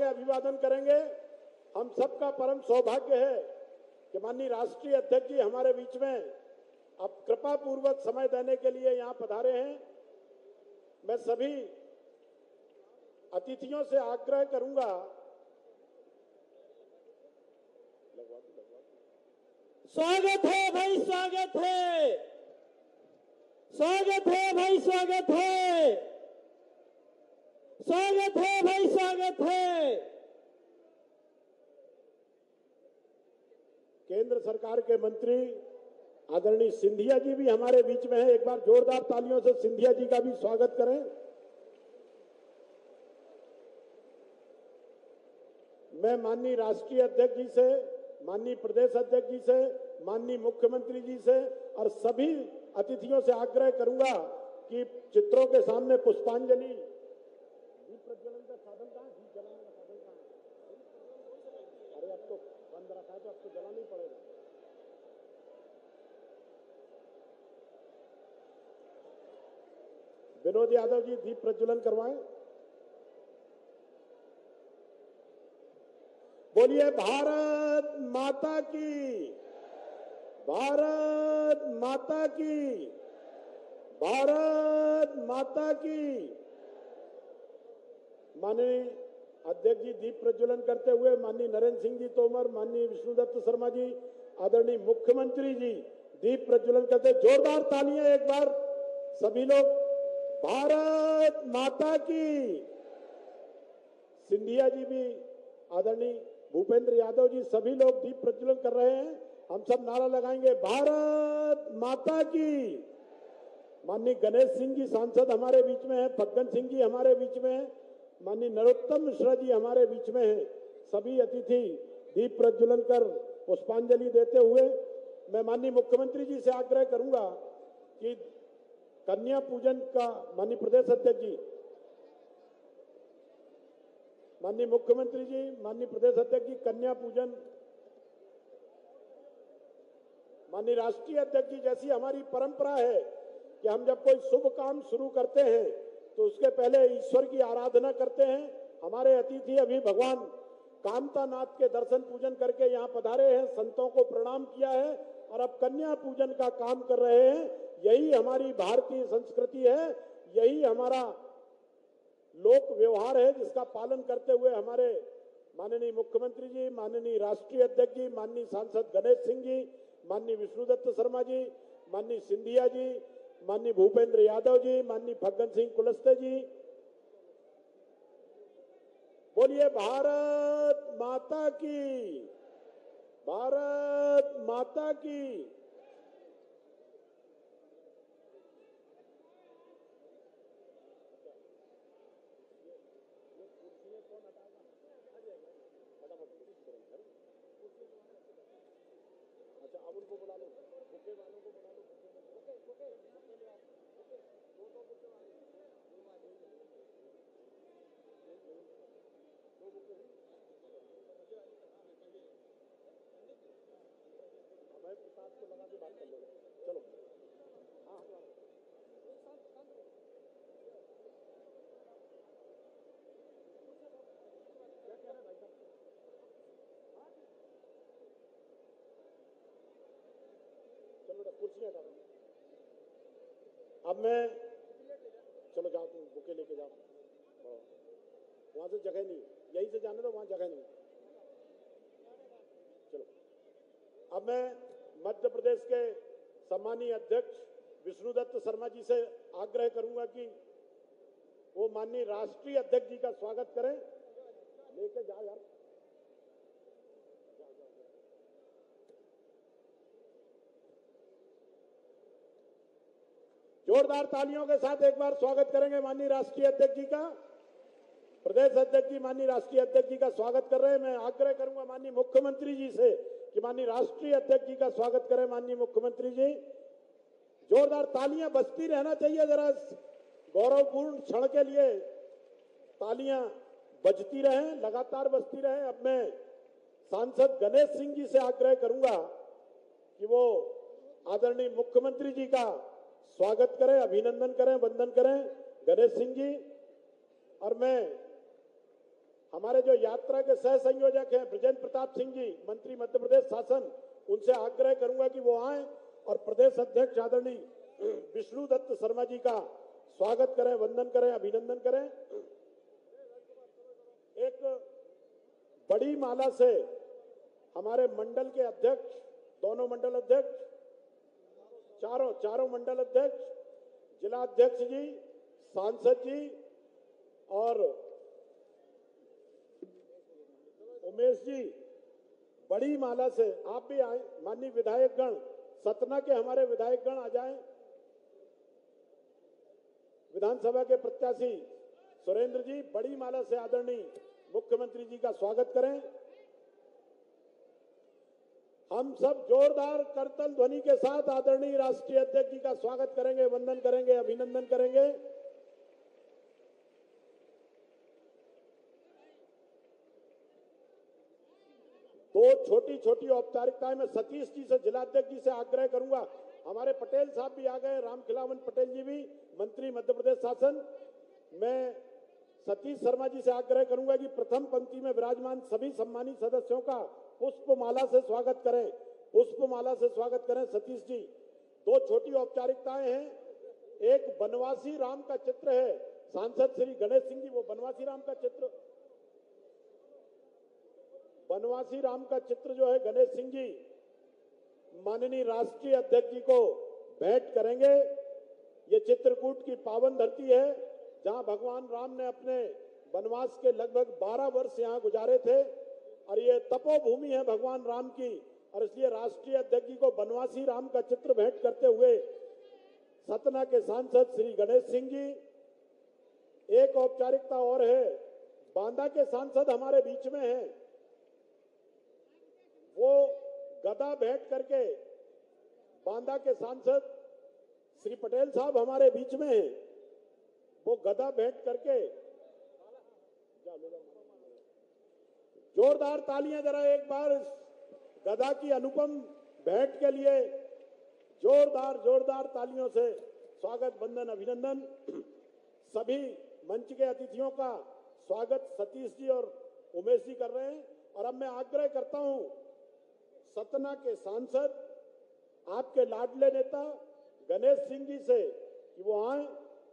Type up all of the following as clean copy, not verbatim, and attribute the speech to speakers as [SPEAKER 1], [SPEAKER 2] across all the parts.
[SPEAKER 1] के अभिवादन करेंगे। हम सबका परम सौभाग्य है कि माननीय राष्ट्रीय अध्यक्ष जी हमारे बीच में अब कृपा पूर्वक समय देने के लिए यहाँ पधारे हैं। मैं सभी अतिथियों से आग्रह करूंगा,
[SPEAKER 2] स्वागत है भाई, स्वागत है, स्वागत है भाई, स्वागत है, स्वागत है भाई, स्वागत है।
[SPEAKER 1] केंद्र सरकार के मंत्री आदरणीय सिंधिया जी भी हमारे बीच में है। एक बार जोरदार तालियों से सिंधिया जी का भी स्वागत करें। मैं माननीय राष्ट्रीय अध्यक्ष जी से, माननीय प्रदेश अध्यक्ष जी से, माननीय मुख्यमंत्री जी से और सभी अतिथियों से आग्रह करूंगा कि चित्रों के सामने पुष्पांजलि, दीप प्रज्वलन का साधन कहाँ है? दीप जलाने का साधन कहाँ है? अरे अब तो बंद रखा है तो अब तो जलाना ही पड़ेगा। विनोद यादव जी दीप प्रज्वलन करवाएं। बोलिए भारत माता की, भारत माता की, भारत माता की। माननीय अध्यक्ष जी दीप प्रज्वलन करते हुए माननीय नरेंद्र सिंह जी तोमर, माननीय विष्णुदत्त शर्मा जी, आदरणीय मुख्यमंत्री जी दीप प्रज्वलन करते। जोरदार तालियां एक बार सभी लोग। भारत माता की। सिंधिया जी भी, आदरणीय भूपेंद्र यादव जी, सभी लोग दीप प्रज्वलन कर रहे हैं। हम सब नारा लगाएंगे, भारत माता की। माननीय गणेश सिंह जी सांसद हमारे बीच में हैं, फग्गन सिंह जी हमारे बीच में हैं, माननीय नरोत्तम मिश्रा जी हमारे बीच में हैं। सभी अतिथि दीप प्रज्वलन कर पुष्पांजलि देते हुए मैं माननीय मुख्यमंत्री जी से आग्रह करूंगा कि कन्या पूजन का, माननीय प्रदेश अध्यक्ष जी, माननीय मुख्यमंत्री जी, माननीय प्रदेश अध्यक्ष जी, कन्या पूजन, माननीय राष्ट्रीय अध्यक्ष जी, जैसी हमारी परंपरा है कि हम जब कोई शुभ काम शुरू करते हैं तो उसके पहले ईश्वर की आराधना करते हैं। हमारे अतिथि अभी भगवान कामतानाथ के दर्शन पूजन करके यहाँ पधारे हैं, संतों को प्रणाम किया है और अब कन्या पूजन का काम कर रहे हैं। यही हमारी भारतीय संस्कृति है, यही हमारा लोक व्यवहार है, जिसका पालन करते हुए हमारे माननीय मुख्यमंत्री जी, माननीय राष्ट्रीय अध्यक्ष जी, माननीय सांसद गणेश सिंह जी, माननीय विष्णुदत्त शर्मा जी, माननीय सिंधिया जी, माननीय भूपेंद्र यादव जी, माननीय फग्गन सिंह कुलस्ते जी। बोलिए भारत माता की, भारत माता की। अच्छा अब उनको बुला लो, बुके वालों को बुला लो। मैं प्रसाद को लगा के बात कर लेगा। चलो हाँ क्या कह रहे हैं भाई साहब? चलो कुर्सियां हटा दो। अब मैं, चलो जाओ तुम बुके लेके जाओ, वहां से जगह नहीं, यहीं से जाने दो, वहां जगह नहीं। चलो अब मैं मध्य प्रदेश के सम्मानीय अध्यक्ष विष्णुदत्त शर्मा जी से आग्रह करूंगा कि वो माननीय राष्ट्रीय अध्यक्ष जी का स्वागत करें। लेके जाओ यार। जोरदार तालियों के साथ एक बार स्वागत करेंगे माननीय राष्ट्रीय अध्यक्ष जी का। प्रदेश अध्यक्ष जी माननीय राष्ट्रीय अध्यक्ष जी का स्वागत कर रहे हैं। मैं आग्रह करूंगा माननीय मुख्यमंत्री जी से कि माननीय राष्ट्रीय अध्यक्ष जी का स्वागत करें। माननीय मुख्यमंत्री जी, जोरदार तालियां बजती रहना चाहिए, जरा गौरवपूर्ण क्षण के लिए तालियां बजती रहें, लगातार बजती रहें। अब मैं सांसद गणेश सिंह जी से आग्रह करूंगा कि वो आदरणीय मुख्यमंत्री जी का स्वागत करें, अभिनंदन करें, वंदन करें। गणेश सिंह जी, और मैं हमारे जो यात्रा के सह संयोजक हैं ब्रजेंद्र प्रताप सिंह जी, मंत्री मध्य प्रदेश शासन, उनसे आग्रह करूंगा कि वो आए और प्रदेश अध्यक्ष आदरणीय विष्णु दत्त शर्मा जी का स्वागत करें, वंदन करें, अभिनंदन करें। एक बड़ी माला से हमारे मंडल के अध्यक्ष, दोनों मंडल अध्यक्ष, चारों मंडल अध्यक्ष, जिला अध्यक्ष जी, सांसद जी और उमेश जी, बड़ी माला से आप भी आए। माननीय विधायकगण, सतना के हमारे विधायकगण आ जाएं। विधानसभा के प्रत्याशी सुरेंद्र जी, बड़ी माला से आदरणीय मुख्यमंत्री जी का स्वागत करें। हम सब जोरदार करतल ध्वनि के साथ आदरणीय राष्ट्रीय अध्यक्ष जी का स्वागत करेंगे, वंदन करेंगे, अभिनंदन करेंगे। दो छोटी छोटी औपचारिकताएं मैं सतीश जी से, जिलाध्यक्ष जी से आग्रह करूंगा। हमारे पटेल साहब भी आ गए, रामखिलावन पटेल जी भी, मंत्री मध्य प्रदेश शासन। मैं सतीश शर्मा जी से आग्रह करूंगा कि प्रथम पंक्ति में विराजमान सभी सम्मानित सदस्यों का पुष्पमाला से स्वागत करें, पुष्पमाला से स्वागत करें। सतीश जी, दो छोटी औपचारिकताएं हैं। एक बनवासी राम का चित्र है, सांसद श्री गणेश सिंह जी, वो बनवासी राम का चित्र, बनवासी राम का चित्र जो है गणेश सिंह जी माननीय राष्ट्रीय अध्यक्ष जी को भेंट करेंगे। ये चित्रकूट की पावन धरती है जहां भगवान राम ने अपने वनवास के लगभग 12 वर्ष यहां गुजारे थे और ये तपोभूमि है भगवान राम की, और इसलिए राष्ट्रीय अध्यक्ष जी को बनवासी राम का चित्र भेंट करते हुए सतना के सांसद श्री गणेश सिंह जी। एक औपचारिकता और है, बांदा के सांसद हमारे बीच में हैं, वो गदा भेंट करके, बांदा के सांसद श्री पटेल साहब हमारे बीच में हैं, वो गदा भेंट करके, जोरदार तालियां जरा एक बार इस गदा की अनुपम भेंट के लिए, जोरदार तालियों से स्वागत, वंदन, अभिनंदन। सभी मंच के अतिथियों का स्वागत सतीश जी और उमेश जी कर रहे हैं। और अब मैं आग्रह करता हूं सतना के सांसद, आपके लाडले नेता गणेश सिंह जी से कि वो आए।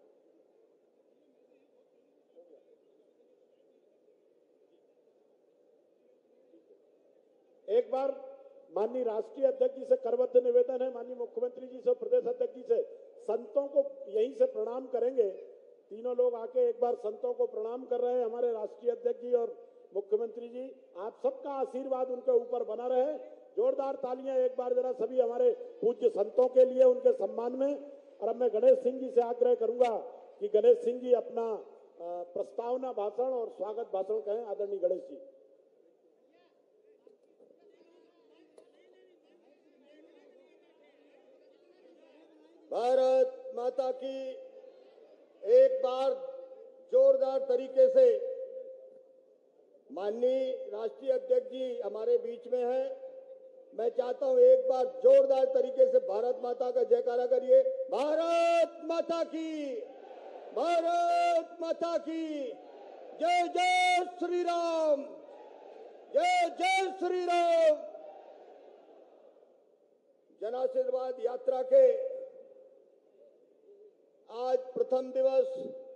[SPEAKER 1] एक बार माननीय राष्ट्रीय अध्यक्ष जी से करबद्ध निवेदन है, माननीय मुख्यमंत्री जी से, प्रदेश अध्यक्ष जी से, संतों को यहीं से प्रणाम करेंगे। तीनों लोग आके एक बार संतों को प्रणाम कर रहे हैं, हमारे राष्ट्रीय अध्यक्ष जी और मुख्यमंत्री जी। आप सबका आशीर्वाद उनके ऊपर बना रहे। जोरदार तालियां एक बार जरा सभी हमारे पूज्य संतों के लिए, उनके सम्मान में। और अब मैं गणेश सिंह जी से आग्रह करूंगा कि गणेश सिंह जी अपना प्रस्तावना भाषण और स्वागत भाषण कहें। आदरणीय गणेश जी।
[SPEAKER 3] भारत माता की एक बार जोरदार तरीके से, माननीय राष्ट्रीय अध्यक्ष जी हमारे बीच में है, मैं चाहता हूं एक बार जोरदार तरीके से भारत माता का जयकारा करिए। भारत माता की, भारत माता की जय, जय श्री राम, जय जय श्री राम। जनाशीर्वाद यात्रा के आज प्रथम दिवस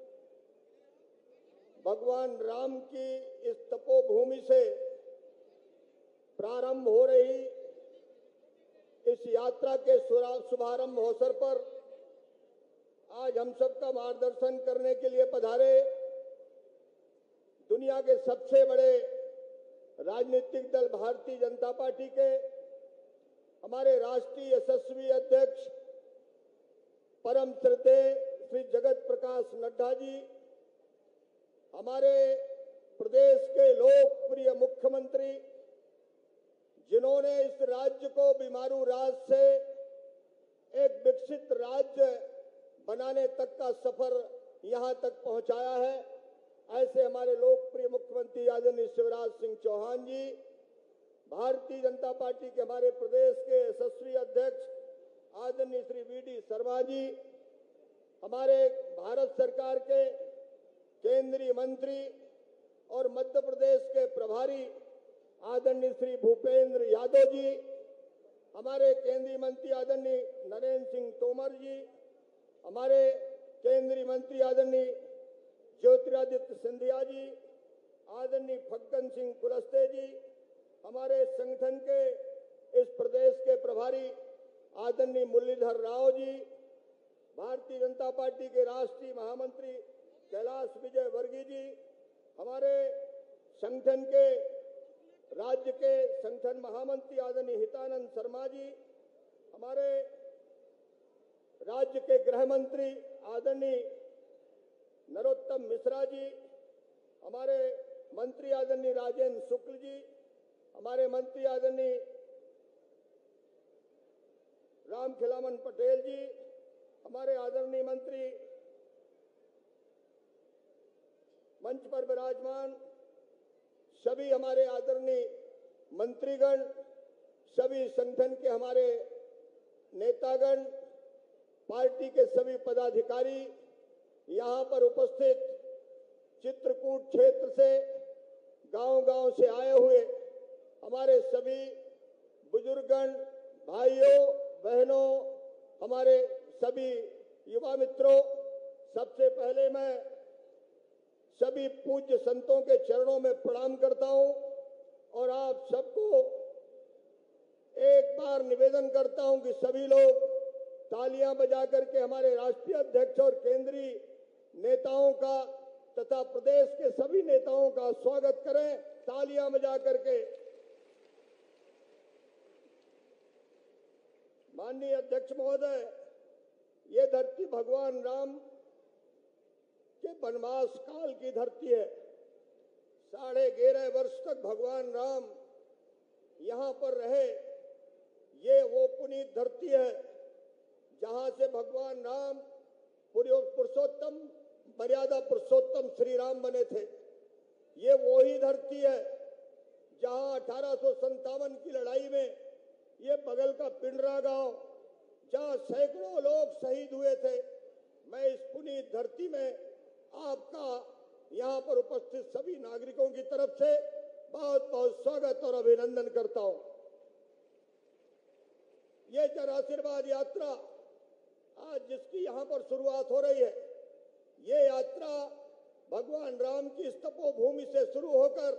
[SPEAKER 3] भगवान राम की इस तपोभूमि से प्रारंभ हो रही इस यात्रा के शुभारंभ अवसर पर आज हम सबका मार्गदर्शन करने के लिए पधारे दुनिया के सबसे बड़े राजनीतिक दल भारतीय जनता पार्टी के हमारे राष्ट्रीय यशस्वी अध्यक्ष परम श्रद्धेय श्री जगत प्रकाश नड्डा जी, हमारे प्रदेश के लोकप्रिय मुख्यमंत्री जिन्होंने इस राज्य को बीमारू राज्य से एक विकसित राज्य बनाने तक का सफर यहां तक पहुंचाया है, ऐसे हमारे लोकप्रिय मुख्यमंत्री आदरणीय शिवराज सिंह चौहान जी, भारतीय जनता पार्टी के हमारे प्रदेश के यशस्वी अध्यक्ष आदरणीय श्री वी.डी. शर्मा जी, हमारे भारत सरकार के केंद्रीय मंत्री और मध्य प्रदेश के प्रभारी आदरणीय श्री भूपेंद्र यादव जी, हमारे केंद्रीय मंत्री आदरणीय नरेंद्र सिंह तोमर जी, हमारे केंद्रीय मंत्री आदरणीय ज्योतिरादित्य सिंधिया जी, आदरणीय फग्गन सिंह कुलस्ते जी, हमारे संगठन के इस प्रदेश के प्रभारी आदरणीय मुरलीधर राव जी, भारतीय जनता पार्टी के राष्ट्रीय महामंत्री कैलाश विजय वर्गीय जी, हमारे संगठन के राज्य के संगठन महामंत्री आदरणीय हितानंद शर्मा जी, हमारे राज्य के गृह मंत्री आदरणीय नरोत्तम मिश्रा जी, हमारे मंत्री आदरणीय राजेंद्र शुक्ल जी, हमारे मंत्री आदरणीय राम खिलावन पटेल जी, हमारे आदरणीय मंत्री मंच पर विराजमान सभी हमारे आदरणीय मंत्रीगण, सभी संगठन के हमारे नेतागण, पार्टी के सभी पदाधिकारी, यहाँ पर उपस्थित चित्रकूट क्षेत्र से गांव-गांव से आए हुए हमारे सभी बुजुर्गगण, भाइयों बहनों, हमारे सभी युवा मित्रों, सबसे पहले मैं सभी पूज्य संतों के चरणों में प्रणाम करता हूं और आप सबको एक बार निवेदन करता हूं कि सभी लोग तालियां बजा करके हमारे राष्ट्रीय अध्यक्ष और केंद्रीय नेताओं का तथा प्रदेश के सभी नेताओं का स्वागत करें, तालियां बजा करके। माननीय अध्यक्ष महोदय, ये धरती भगवान राम के वनवास काल की धरती है। 11.5 वर्ष तक भगवान राम यहाँ पर रहे। ये वो पुनीत धरती है जहां से भगवान राम पुरुषोत्तम, मर्यादा पुरुषोत्तम श्री राम बने थे। ये वो ही धरती है जहां 1857 की लड़ाई में ये बगल का पिंडरा गांव, जहां सैकड़ों लोग शहीद हुए थे। मैं इस पुनीत धरती में आपका यहाँ पर उपस्थित सभी नागरिकों की तरफ से बहुत बहुत स्वागत और अभिनंदन करता हूं। ये जन आशीर्वाद यात्रा आज जिसकी यहाँ पर शुरुआत हो रही है, ये यात्रा भगवान राम की इस तपोभूमि से शुरू होकर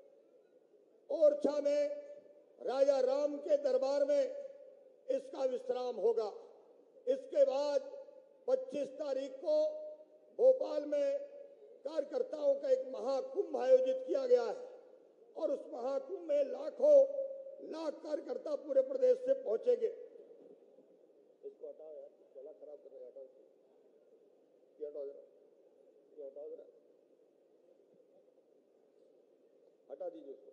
[SPEAKER 3] ओरछा में राजा राम के दरबार में इसका विश्राम होगा। इसके बाद 25 तारीख को भोपाल में कार्यकर्ताओं का एक महाकुंभ आयोजित किया गया है और उस महाकुंभ में लाखों लाख कार्यकर्ता पूरे प्रदेश से पहुंचेंगे। इसको हटाओ यार, गला खराब कर रहा है, हटा दीजिए उसको।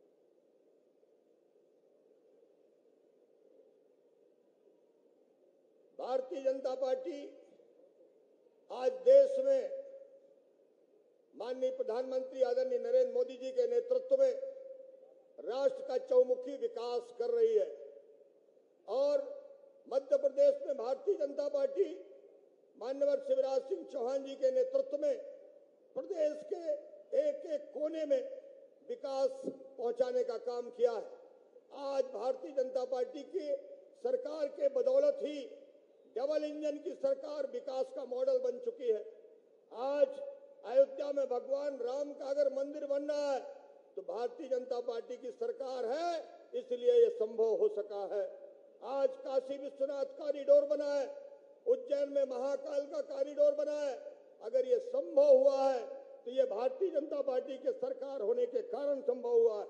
[SPEAKER 3] भारतीय जनता पार्टी आज देश में माननीय प्रधानमंत्री आदरणीय नरेंद्र मोदी जी के नेतृत्व में राष्ट्र का चौमुखी विकास कर रही है और मध्य प्रदेश में भारतीय जनता पार्टी माननीय शिवराज सिंह चौहान जी के नेतृत्व में प्रदेश के एक एक कोने में विकास पहुंचाने का काम किया है। आज भारतीय जनता पार्टी की सरकार के बदौलत ही डबल इंजन की सरकार विकास का मॉडल बन चुकी है। आज अयोध्या में भगवान राम का अगर मंदिर बन रहा है तो भारतीय जनता पार्टी की सरकार है, इसलिए ये संभव हो सका है। आज काशी विश्वनाथ कॉरिडोर बना है, उज्जैन में महाकाल का कॉरिडोर बना है। अगर ये संभव हुआ है तो ये भारतीय जनता पार्टी के सरकार होने के कारण संभव हुआ है।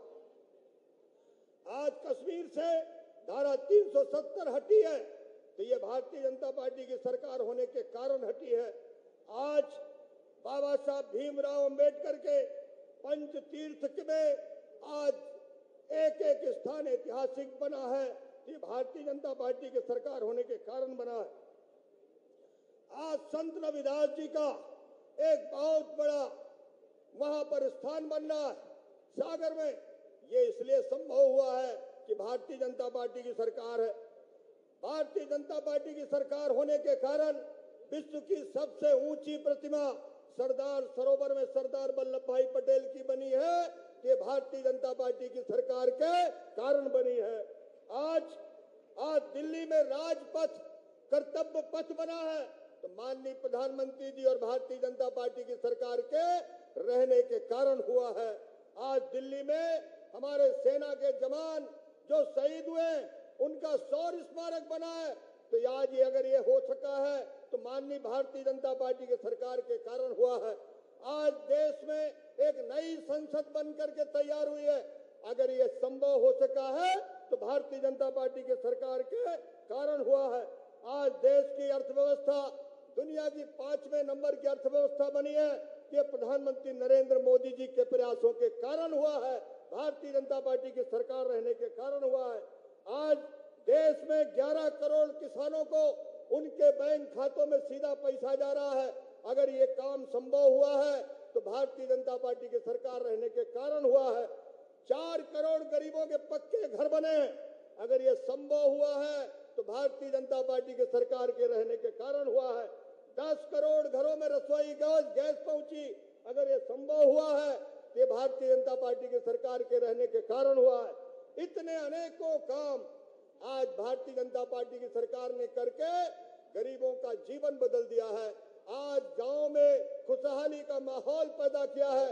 [SPEAKER 3] आज कश्मीर से धारा 370 हटी है तो ये भारतीय जनता पार्टी की सरकार होने के कारण हटी है। आज बाबा साहब भीमराव अंबेडकर के पंच तीर्थ में आज एक एक स्थान ऐतिहासिक बना है, ये भारतीय जनता पार्टी की सरकार होने के कारण बना है। आज संत रविदास जी का एक बहुत बड़ा वहां पर स्थान बन रहा है सागर में, ये इसलिए संभव हुआ है कि भारतीय जनता पार्टी की सरकार है। भारतीय जनता पार्टी की सरकार होने के कारण विश्व की सबसे ऊंची प्रतिमा सरदार सरोवर में सरदार वल्लभ भाई पटेल की बनी है, ये भारतीय जनता पार्टी की सरकार के कारण बनी है। आज दिल्ली में राजपथ कर्तव्य पथ बना है तो माननीय प्रधानमंत्री जी और भारतीय जनता पार्टी की सरकार के रहने के कारण हुआ है। आज दिल्ली में हमारे सेना के जवान जो शहीद हुए उनका शौर्य स्मारक बना है, तो आज ये अगर ये हो सका है तो माननीय भारतीय जनता पार्टी की सरकार के कारण हुआ है। आज देश में एक नई संसद बनकर के तैयार हुई है, अगर ये संभव हो सका है तो भारतीय जनता पार्टी की सरकार के कारण हुआ है। आज देश की अर्थव्यवस्था दुनिया की 5वें नंबर की अर्थव्यवस्था बनी है, ये प्रधानमंत्री नरेंद्र मोदी जी के प्रयासों के कारण हुआ है, भारतीय जनता पार्टी की सरकार रहने के कारण हुआ है। आज देश में 11 करोड़ किसानों को उनके बैंक खातों में सीधा पैसा जा रहा है, अगर ये काम संभव हुआ है तो भारतीय जनता पार्टी की सरकार रहने के कारण हुआ है। 4 करोड़ गरीबों के पक्के घर बने, अगर ये संभव हुआ है तो भारतीय जनता पार्टी की सरकार के रहने के कारण हुआ है। 10 करोड़ घरों में रसोई गैस पहुंची, अगर ये संभव हुआ है तो ये भारतीय जनता पार्टी की सरकार के रहने के कारण हुआ है। इतने अनेकों काम आज भारतीय जनता पार्टी की सरकार ने करके गरीबों का जीवन बदल दिया है। आज गांव में खुशहाली का माहौल पैदा किया है।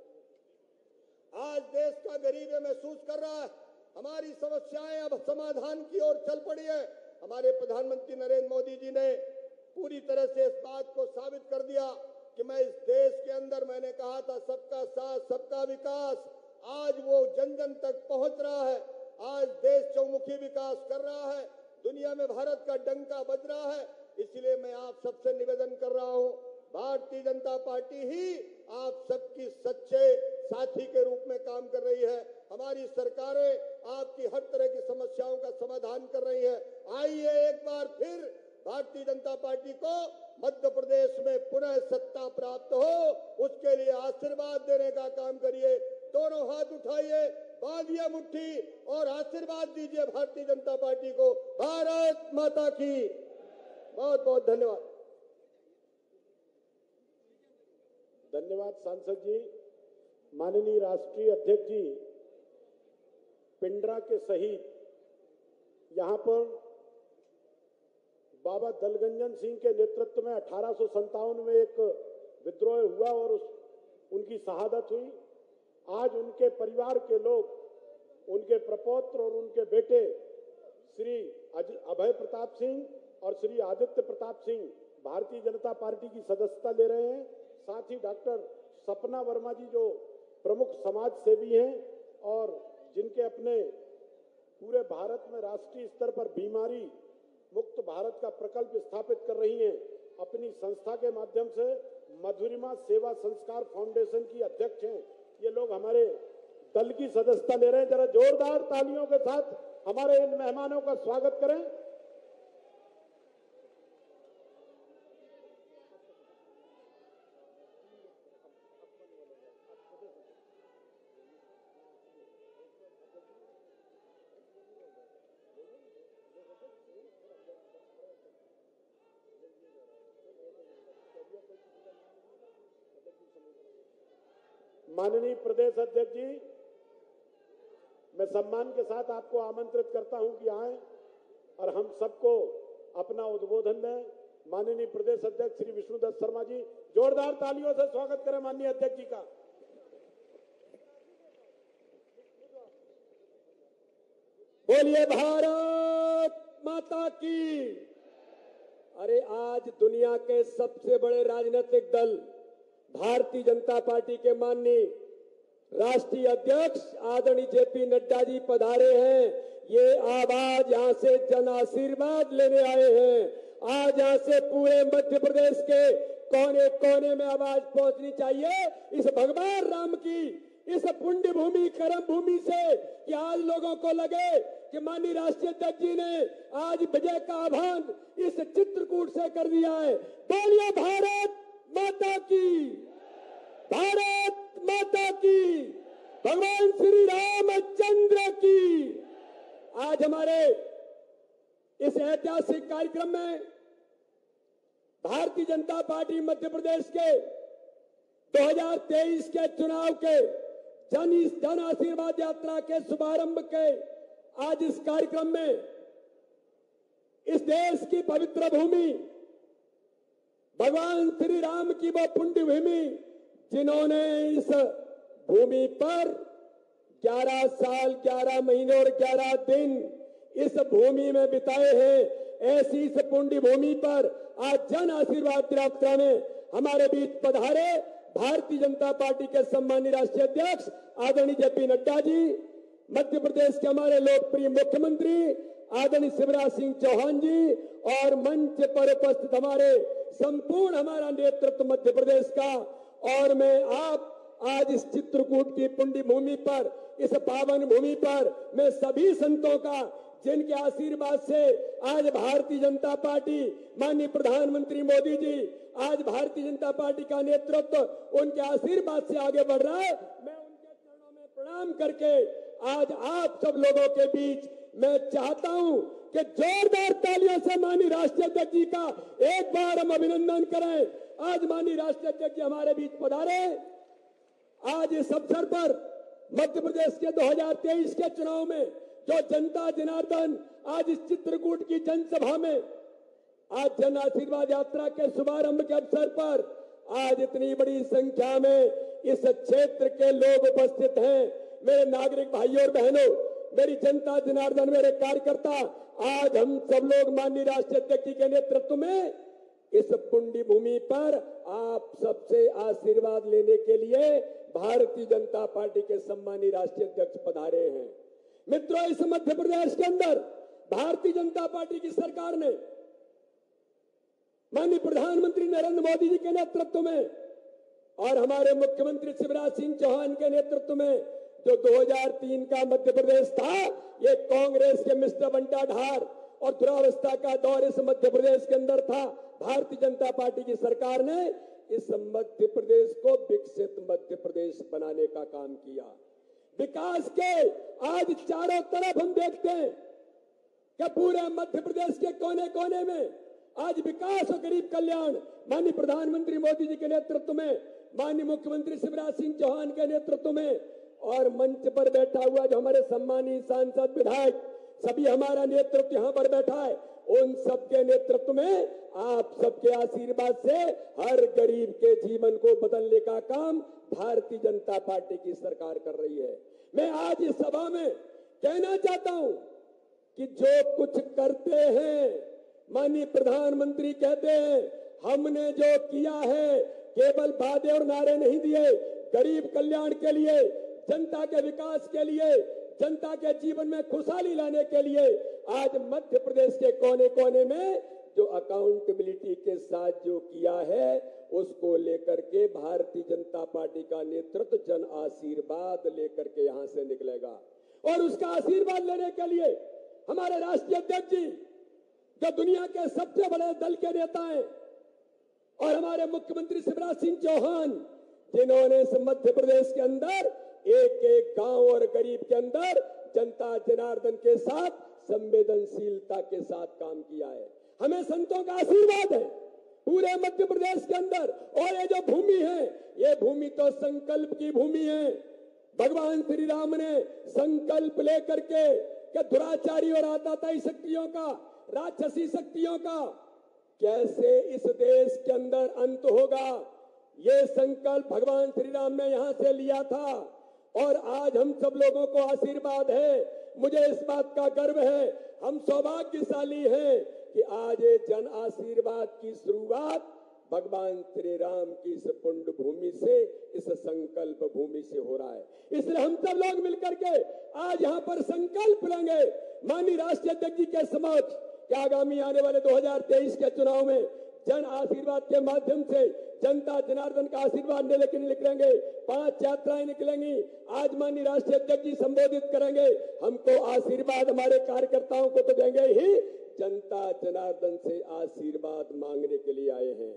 [SPEAKER 3] आज देश का गरीब ये महसूस कर रहा है हमारी समस्याएं अब समाधान की ओर चल पड़ी है। हमारे प्रधानमंत्री नरेंद्र मोदी जी ने पूरी तरह से इस बात को साबित कर दिया कि मैं इस देश के अंदर, मैंने कहा था सबका साथ सबका विकास, आज वो जन जन तक पहुंच रहा है। आज देश चौमुखी विकास कर रहा है, दुनिया में भारत का डंका बज रहा है। इसलिए मैं आप सबसे निवेदन कर रहा हूं, भारतीय जनता पार्टी ही आप सबकी सच्चे साथी के रूप में काम कर रही है। हमारी सरकारें आपकी हर तरह की समस्याओं का समाधान कर रही है। आइए एक बार फिर भारतीय जनता पार्टी को मध्य प्रदेश में पुनः सत्ता प्राप्त हो, उसके लिए आशीर्वाद देने का काम करिए। दोनों हाथ उठाइए, बांधिए मुट्ठी और आशीर्वाद दीजिए भारतीय जनता पार्टी को। भारत माता की बहुत बहुत धन्यवाद।
[SPEAKER 1] धन्यवाद सांसद जी। माननीय राष्ट्रीय अध्यक्ष जी, पिंडरा के शहीद यहाँ पर बाबा दलगंजन सिंह के नेतृत्व में 1857 में एक विद्रोह हुआ और उनकी शहादत हुई। आज उनके परिवार के लोग, उनके प्रपौत्र और उनके बेटे श्री अभय प्रताप सिंह और श्री आदित्य प्रताप सिंह भारतीय जनता पार्टी की सदस्यता ले रहे हैं। साथ ही डॉक्टर सपना वर्मा जी जो प्रमुख समाज सेवी हैं और जिनके अपने पूरे भारत में राष्ट्रीय स्तर पर बीमारी मुक्त भारत का प्रकल्प स्थापित कर रही हैं, अपनी संस्था के माध्यम से मधुरिमा सेवा संस्कार फाउंडेशन की अध्यक्ष हैं। ये लोग हमारे दल की सदस्यता ले रहे हैं। जरा जोरदार तालियों के साथ हमारे इन मेहमानों का स्वागत करें। माननीय प्रदेश अध्यक्ष जी, मैं सम्मान के साथ आपको आमंत्रित करता हूं कि आएं और हम सबको अपना उद्बोधन दें। माननीय प्रदेश अध्यक्ष श्री विष्णुदत्त शर्मा जी, जोरदार तालियों से स्वागत करें माननीय अध्यक्ष जी का।
[SPEAKER 2] बोलिए भारत माता की। अरे आज दुनिया के सबसे बड़े राजनीतिक दल भारतीय जनता पार्टी के माननीय राष्ट्रीय अध्यक्ष आदरणीय जेपी नड्डा जी पधारे हैं। ये आवाज यहाँ से जन आशीर्वाद लेने आए हैं। आज यहाँ से पूरे मध्य प्रदेश के कोने कोने में आवाज पहुंचनी चाहिए इस भगवान राम की इस पुण्य भूमि कर्म भूमि से, कि आज लोगों को लगे कि माननीय राष्ट्रीय अध्यक्ष जी ने आज विजय का आह्वान इस चित्रकूट से कर दिया है। बोलिए भारत माता की, भारत माता की, भगवान श्री रामचंद्र की। आज हमारे इस ऐतिहासिक कार्यक्रम में भारतीय जनता पार्टी मध्य प्रदेश के 2023 के चुनाव के जन आशीर्वाद यात्रा के शुभारंभ के आज इस कार्यक्रम में इस देश की पवित्र भूमि, भगवान श्री राम की वो पुण्य भूमि, जिन्होंने इस भूमि पर 11 साल 11 महीने और 11 दिन इस भूमि में बिताए हैं, ऐसी इस पुण्य भूमि पर आज जन आशीर्वाद यात्रा में हमारे बीच पधारे भारतीय जनता पार्टी के सम्मानीय राष्ट्रीय अध्यक्ष आदरणीय जेपी नड्डा जी, मध्य प्रदेश के हमारे लोकप्रिय मुख्यमंत्री आदरणीय शिवराज सिंह चौहान जी और मंच पर उपस्थित हमारे संपूर्ण हमारा नेतृत्व मध्य प्रदेश का। और मैं आप आज इस चित्रकूट की पुण्य भूमि पर, इस पावन भूमि पर मैं सभी संतों का, जिनके आशीर्वाद से आज भारतीय जनता पार्टी, माननीय प्रधानमंत्री मोदी जी, आज भारतीय जनता पार्टी का नेतृत्व उनके आशीर्वाद से आगे बढ़ रहा है, मैं उनके चरणों में प्रणाम करके आज आप सब लोगों के बीच मैं चाहता हूं कि जोरदार तालियों से माननीय राष्ट्रीय अध्यक्ष जी का एक बार हम अभिनंदन करें। आज माननीय राष्ट्रीय अध्यक्ष जी हमारे बीच पधारे। आज इस अवसर पर मध्य प्रदेश के 2023 के चुनाव में जो जनता जनार्दन आज इस चित्रकूट की जनसभा में आज जन आशीर्वाद यात्रा के शुभारंभ के अवसर पर आज इतनी बड़ी संख्या में इस क्षेत्र के लोग उपस्थित हैं। मेरे नागरिक भाइयों और बहनों, मेरी जनता जनार्दन, मेरे कार्यकर्ता, आज हम सब लोग माननीय राष्ट्रीय अध्यक्ष जी के नेतृत्व में इस पुण्य भूमि पर आप सबसे आशीर्वाद लेने के लिए भारतीय जनता पार्टी के सम्मानीय राष्ट्रीय अध्यक्ष पधारे हैं। मित्रों, इस मध्य प्रदेश के अंदर भारतीय जनता पार्टी की सरकार ने माननीय प्रधानमंत्री नरेंद्र मोदी जी के नेतृत्व में और हमारे मुख्यमंत्री शिवराज सिंह चौहान के नेतृत्व में जो 2003 का मध्य प्रदेश था, ये कांग्रेस के मिस्टर बंटाढार और दुरावस्था का दौर इस मध्य प्रदेश के अंदर था। भारतीय जनता पार्टी की सरकार ने इस मध्य प्रदेश को विकसित मध्य प्रदेश बनाने का काम किया। विकास के आज चारों तरफ हम देखते हैं कि पूरे मध्य प्रदेश के कोने कोने में आज विकास और गरीब कल्याण माननीय प्रधानमंत्री मोदी जी के नेतृत्व में, माननीय मुख्यमंत्री शिवराज सिंह चौहान के नेतृत्व में और मंच पर बैठा हुआ जो हमारे सम्मानित सांसद, विधायक, सभी हमारा नेतृत्व यहाँ पर बैठा है, उन सबके नेतृत्व में आप सबके आशीर्वाद से हर गरीब के जीवन को बदलने का काम भारतीय जनता पार्टी की सरकार कर रही है। मैं आज इस सभा में कहना चाहता हूं कि जो कुछ करते हैं, माननीय प्रधानमंत्री कहते हैं हमने जो किया है केवल वादे और नारे नहीं दिए, गरीब कल्याण के लिए, जनता के विकास के लिए, जनता के जीवन में खुशहाली लाने के लिए आज मध्य प्रदेश के कोने कोने में जो अकाउंटेबिलिटी के साथ जो किया है उसको लेकर के भारतीय जनता पार्टी का नेतृत्व जन आशीर्वाद लेकर के यहां से निकलेगा। और उसका आशीर्वाद लेने के लिए हमारे राष्ट्रीय अध्यक्ष जी जो दुनिया के सबसे बड़े दल के नेता हैं और हमारे मुख्यमंत्री शिवराज सिंह चौहान, जिन्होंने इस मध्य प्रदेश के अंदर एक एक गांव और गरीब के अंदर जनता जनार्दन के साथ संवेदनशीलता के साथ काम किया है। हमें संतों का आशीर्वाद है पूरे मध्य प्रदेश के अंदर। और ये जो भूमि है, ये भूमि तो संकल्प की भूमि है। भगवान श्री राम ने संकल्प लेकर के कि दुराचारी और आताताई शक्तियों का, राक्षसी शक्तियों का कैसे इस देश के अंदर अंत होगा, ये संकल्प भगवान श्री राम ने यहां से लिया था। और आज हम सब लोगों को आशीर्वाद है। मुझे इस बात का गर्व है, हम सौभाग्यशाली हैं कि आज ये जन आशीर्वाद की शुरुआत भगवान श्री राम की इस पुण्य भूमि से, इस संकल्प भूमि से हो रहा है। इसलिए हम सब लोग मिलकर के आज यहाँ पर संकल्प लेंगे माननीय राष्ट्रीय अध्यक्ष जी के समक्ष कि आगामी आने वाले 2023 के चुनाव में जन आशीर्वाद के माध्यम से जनता जनार्दन का आशीर्वाद लेकर निकलेंगे। 5 यात्राएं निकलेंगी। आज माननीय राष्ट्रीय अध्यक्ष जी संबोधित करेंगे। हमको आशीर्वाद हमारे कार्यकर्ताओं को तो देंगे ही, जनता जनार्दन से आशीर्वाद मांगने के लिए आए हैं।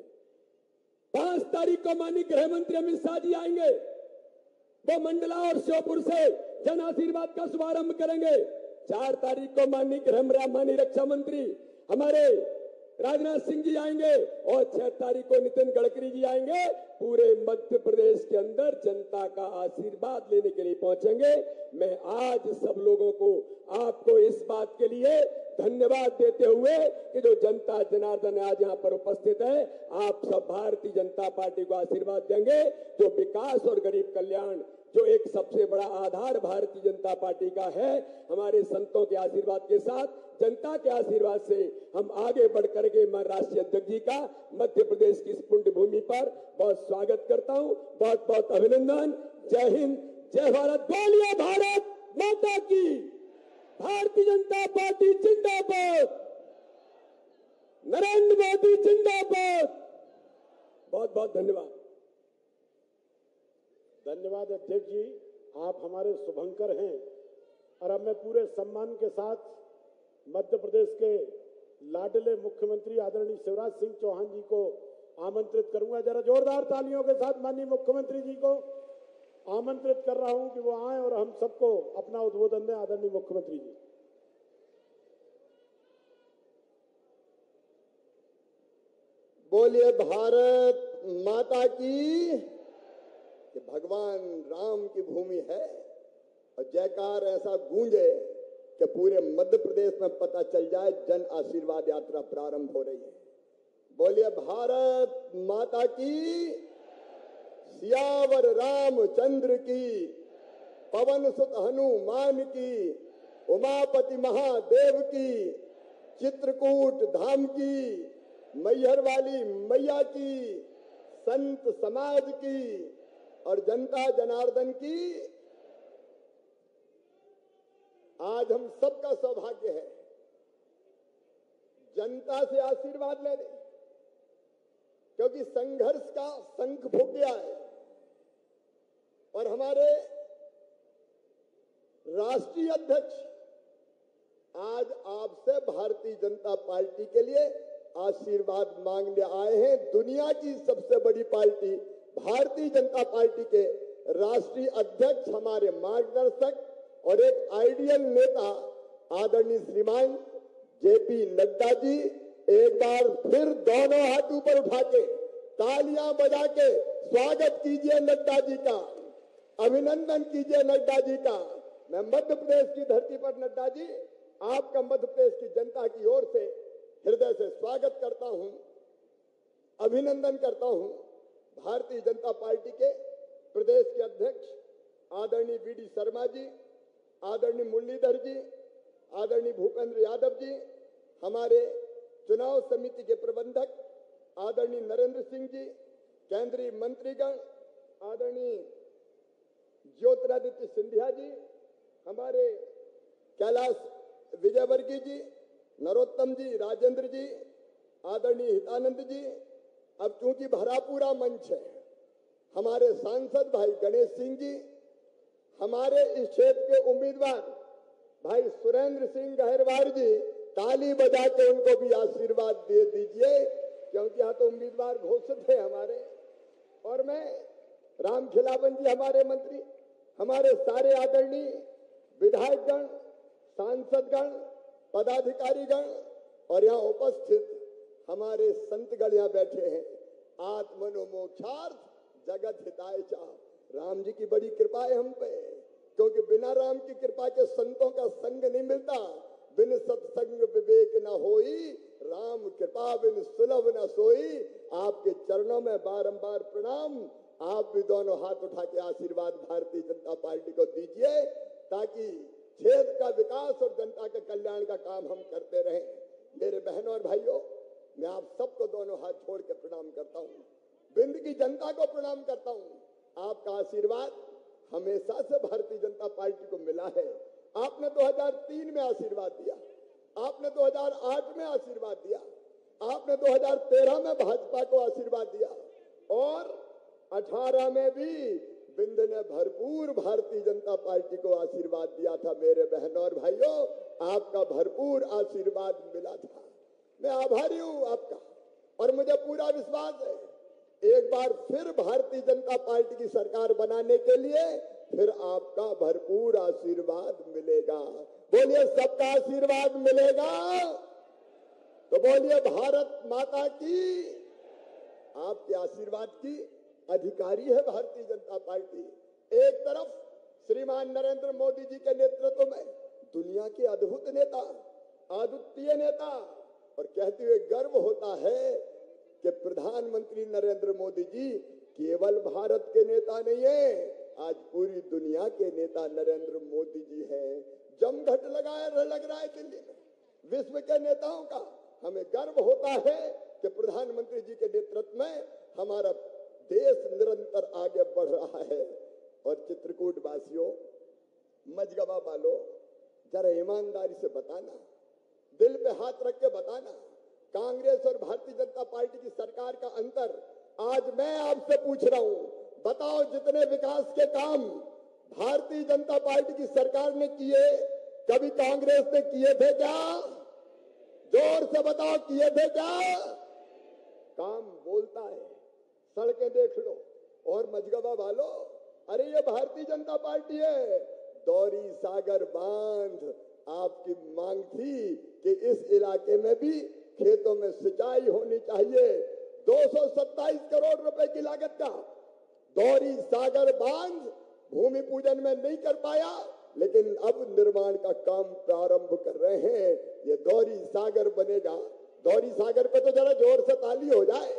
[SPEAKER 2] 5 तारीख को माननीय गृह मंत्री अमित शाह जी आएंगे। वो मंडला और श्योपुर से जन आशीर्वाद का शुभारंभ करेंगे। 4 तारीख को माननीय रक्षा मंत्री हमारे राजनाथ सिंह जी आएंगे और 6 तारीख को नितिन गडकरी जी आएंगे। पूरे मध्य प्रदेश के अंदर जनता का आशीर्वाद लेने के लिए पहुंचेंगे। मैं आज सब लोगों को, आपको इस बात के लिए धन्यवाद देते हुए कि जो जनता जनार्दन आज यहाँ पर उपस्थित है, आप सब भारतीय जनता पार्टी को आशीर्वाद देंगे। जो विकास और गरीब कल्याण, जो एक सबसे बड़ा आधार भारतीय जनता पार्टी का है, हमारे संतों के आशीर्वाद के साथ, जनता के आशीर्वाद से हम आगे बढ़ करके मैं राष्ट्रीय अध्यक्ष जी का मध्य प्रदेश की इस पुण्य भूमि पर बहुत स्वागत करता हूं। बहुत बहुत अभिनंदन। जय हिंद, जय भारत। बोलिए भारत माता की। भारतीय जनता पार्टी जिंदाबाद। नरेंद्र मोदी जिंदाबाद। बहुत बहुत धन्यवाद।
[SPEAKER 1] धन्यवाद अध्यक्ष जी, आप हमारे शुभंकर हैं। और अब मैं पूरे सम्मान के साथ मध्य प्रदेश के लाडले मुख्यमंत्री आदरणीय शिवराज सिंह चौहान जी को आमंत्रित करूंगा। जरा जोरदार तालियों के साथ माननीय मुख्यमंत्री जी को आमंत्रित कर रहा हूं कि वो आए और हम सबको अपना उद्बोधन दें। आदरणीय मुख्यमंत्री जी।
[SPEAKER 3] बोलिए भारत माता की। कि भगवान राम की भूमि है और जयकार ऐसा गूंजे कि पूरे मध्य प्रदेश में पता चल जाए जन आशीर्वाद यात्रा प्रारंभ हो रही है। बोलिए भारत माता की। सियावर रामचंद्र की, पवन सुत हनुमान की, उमापति महादेव की, चित्रकूट धाम की, मैहर वाली मैया की, संत समाज की और जनता जनार्दन की। आज हम सबका सौभाग्य है जनता से आशीर्वाद लेने, क्योंकि संघर्ष का शंख फूंक गया है और हमारे राष्ट्रीय अध्यक्ष आज आपसे भारतीय जनता पार्टी के लिए आशीर्वाद मांगने आए हैं। दुनिया की सबसे बड़ी पार्टी भारतीय जनता पार्टी के राष्ट्रीय अध्यक्ष, हमारे मार्गदर्शक और एक आइडियल नेता आदरणीय श्रीमान जेपी नड्डा जी, एक बार फिर दोनों हाथ ऊपर उठा के तालियां बजा के स्वागत कीजिए नड्डा जी का, अभिनंदन कीजिए नड्डा जी का। मैं मध्य प्रदेश की धरती पर नड्डा जी आपका मध्य प्रदेश की जनता की ओर से हृदय से स्वागत करता हूं, अभिनंदन करता हूं। भारतीय जनता पार्टी के प्रदेश के अध्यक्ष आदरणीय वीडी शर्मा जी, आदरणीय मुरलीधर जी, आदरणीय भूपेंद्र यादव जी, हमारे चुनाव समिति के प्रबंधक आदरणीय नरेंद्र सिंह जी, केंद्रीय मंत्रीगण आदरणीय ज्योतिरादित्य सिंधिया जी, हमारे कैलाश विजयवर्गीय जी, नरोत्तम जी, राजेंद्र जी, आदरणीय हितानंद जी। अब चूंकि भरा पूरा मंच है, हमारे सांसद भाई गणेश सिंह जी, हमारे इस क्षेत्र के उम्मीदवार भाई सुरेंद्र सिंह गहरवार जी, ताली बजा के उनको भी आशीर्वाद दे दीजिए, क्योंकि यहाँ तो उम्मीदवार घोषित है हमारे। और मैं राम खिलावन जी हमारे मंत्री, हमारे सारे आदरणीय विधायकगण, सांसदगण, पदाधिकारीगण और यहाँ उपस्थित हमारे संतगण यहाँ बैठे हैं। आत्मनो मोक्षार्थ जगत हिताय चा। राम जी की बड़ी कृपा है हम पे, क्योंकि बिना राम की कृपा के संतों का संग नहीं मिलता। बिन सत्संग विवेक न होई, राम कृपा बिन सुलभ न सोई। आपके चरणों में बारंबार प्रणाम। आप भी दोनों हाथ उठा के आशीर्वाद भारतीय जनता पार्टी को दीजिए, ताकि क्षेत्र का विकास और जनता के कल्याण का काम हम करते रहें। मेरे बहनों और भाइयों, मैं आप सबको दोनों हाथ छोड़ के प्रणाम करता हूँ, बिंद की जनता को प्रणाम करता हूँ। आपका आशीर्वाद हमेशा से भारतीय जनता पार्टी को मिला है। आपने 2003 में आशीर्वाद दिया, आपने 2008 में आशीर्वाद दिया, आपने 2013 में भाजपा को आशीर्वाद दिया और 18 में भी बिंद ने भरपूर भारतीय जनता पार्टी को आशीर्वाद दिया था। मेरे बहनों और भाइयों, आपका भरपूर आशीर्वाद मिला था। मैं आभारी हूं आपका और मुझे पूरा विश्वास है एक बार फिर भारतीय जनता पार्टी की सरकार बनाने के लिए फिर आपका भरपूर आशीर्वाद मिलेगा। बोलिए, सबका आशीर्वाद मिलेगा। तो बोलिए भारत माता की। आपके आशीर्वाद की अधिकारी है भारतीय जनता पार्टी। एक तरफ श्रीमान नरेंद्र मोदी जी के नेतृत्व में दुनिया के अद्भुत नेता, अद्वितीय नेता, और कहते हुए गर्व होता है कि प्रधानमंत्री नरेंद्र मोदी जी केवल भारत के नेता नहीं है, आज पूरी दुनिया के नेता नरेंद्र मोदी जी हैं। जमघट लग रहा है दिल्ली में विश्व के नेताओं का। हमें गर्व होता है कि प्रधानमंत्री जी के नेतृत्व में हमारा देश निरंतर आगे बढ़ रहा है। और चित्रकूट वासियों, मझगवा वालों, जरा ईमानदारी से बताना, दिल पे हाथ रख के बताना, कांग्रेस और भारतीय जनता पार्टी की सरकार का अंतर आज मैं आपसे पूछ रहा हूं। बताओ, जितने विकास के काम भारतीय जनता पार्टी की सरकार ने किए, कभी कांग्रेस ने किए थे क्या? जोर से बताओ, किए थे क्या? काम बोलता है, सड़कें देख लो। और मझगवा वालों, अरे ये भारतीय जनता पार्टी है। दौरी सागर बांध, आपकी मांग थी कि इस इलाके में भी खेतों में सिंचाई होनी चाहिए। 227 करोड़ रुपए की लागत का दौरी सागर बांध भूमि पूजन में नहीं कर पाया, लेकिन अब निर्माण का काम प्रारंभ कर रहे हैं। ये दौरी सागर बनेगा। दौरी सागर पे तो जरा जोर से ताली हो जाए।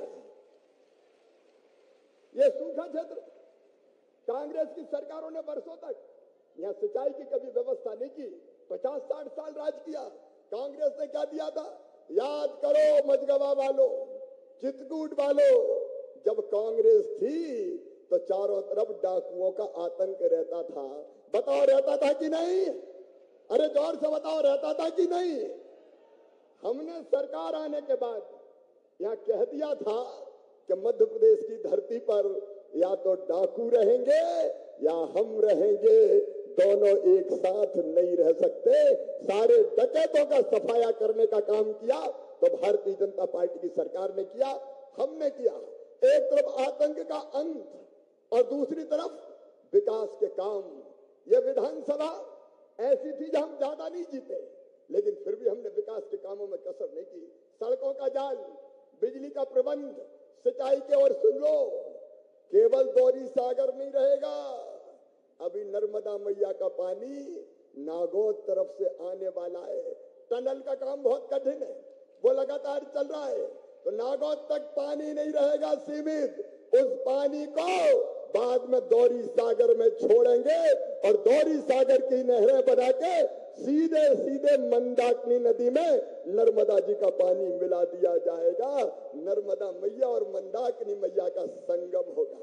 [SPEAKER 3] ये सूखा क्षेत्र, कांग्रेस की सरकारों ने वर्षों तक यहाँ सिंचाई की कभी व्यवस्था नहीं की। 50-60 साल राज किया। कांग्रेस ने क्या दिया था? याद करो मझगवा वालों, चित्रकूट वालों, जब कांग्रेस थी तो चारों तरफ डाकुओं का आतंक रहता था। बताओ, रहता था कि नहीं? अरे जोर से बताओ, रहता था कि नहीं? हमने सरकार आने के बाद यहां कह दिया था कि मध्य प्रदेश की धरती पर या तो डाकू रहेंगे या हम रहेंगे, दोनों एक साथ नहीं रह सकते। सारे डकैतों का सफाया करने का काम किया तो भारतीय जनता पार्टी की सरकार ने किया, हमने किया। एक तरफ आतंक का अंत और दूसरी तरफ विकास के काम। यह विधानसभा ऐसी थी जहां हम ज्यादा नहीं जीते, लेकिन फिर भी हमने विकास के कामों में कसर नहीं की। सड़कों का जाल, बिजली का प्रबंध, सिंचाई के और सुन लो, केवल दौरी सागर नहीं रहेगा। अभी नर्मदा मैया का पानी नागौद तरफ से आने वाला है। टनल का काम बहुत कठिन है, वो लगातार चल रहा है। तो नागौद तक पानी नहीं रहेगा सीमित। उस पानी को बाद में दौरी सागर में छोड़ेंगे और दौरी सागर की नहरें बना के सीधे सीधे मंदाकिनी नदी में नर्मदा जी का पानी मिला दिया जाएगा। नर्मदा मैया और मंदाकिनी मैया का संगम होगा।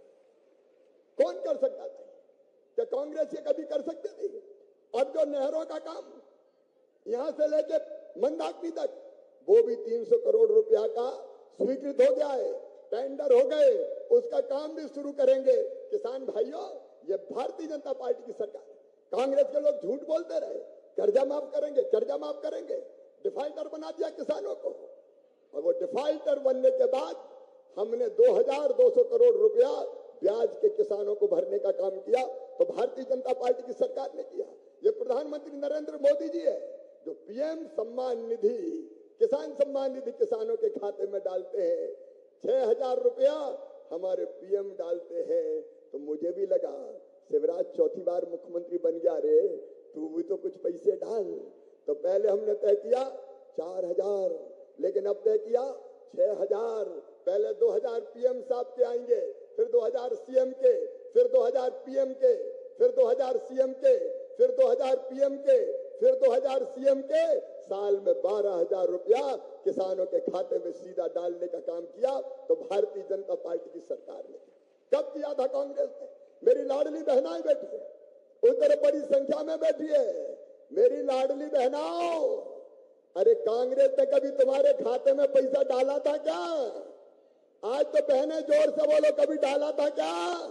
[SPEAKER 3] कौन कर सकता था? क्या कांग्रेस ये कभी कर सकते थे? अब जो नहरों का काम यहां से लेके मंदाकिनी तक, वो भी 300 करोड़ रुपया का स्वीकृत हो गया है, टेंडर हो गए, उसका काम भी शुरू करेंगे। किसान भाइयों, ये भारतीय जनता पार्टी की सरकार है। कांग्रेस के लोग झूठ बोलते रहे, कर्जा माफ करेंगे, कर्जा माफ करेंगे, डिफाल्टर बना दिया किसानों को। और वो डिफाल्टर बनने के बाद हमने 2200 करोड़ रुपया ब्याज के किसानों को भरने का काम किया, तो भारतीय जनता पार्टी की सरकार ने किया। ये प्रधानमंत्री नरेंद्र मोदी जी है जो पीएम सम्मान निधि, किसान सम्मान निधि किसानों के खाते में डालते हैं। 6000 रुपया हमारे पीएम डालते हैं। तो मुझे भी लगा शिवराज चौथी बार मुख्यमंत्री बन गया रे, तू भी तो कुछ पैसे डाल। तो पहले हमने तय किया 4000, लेकिन अब तय किया 6000। पहले 2000 पीएम साहब के आएंगे, फिर 2000 सीएम के, फिर 2000 पीएम के, फिर 2000 सीएम के, फिर 2000 पीएम के, फिर 2000 सीएम के। साल में 12000 रुपया किसानों के खाते में सीधा डालने का काम किया तो भारतीय जनता पार्टी की सरकार ने। कब किया था कांग्रेस ने? मेरी लाडली बहनाएं बैठी है, उधर बड़ी संख्या में बैठी है। मेरी लाडली बहनाओं, अरे कांग्रेस ने कभी तुम्हारे खाते में पैसा डाला था क्या? आज तो बहनें जोर से बोलो, कभी डाला था क्या?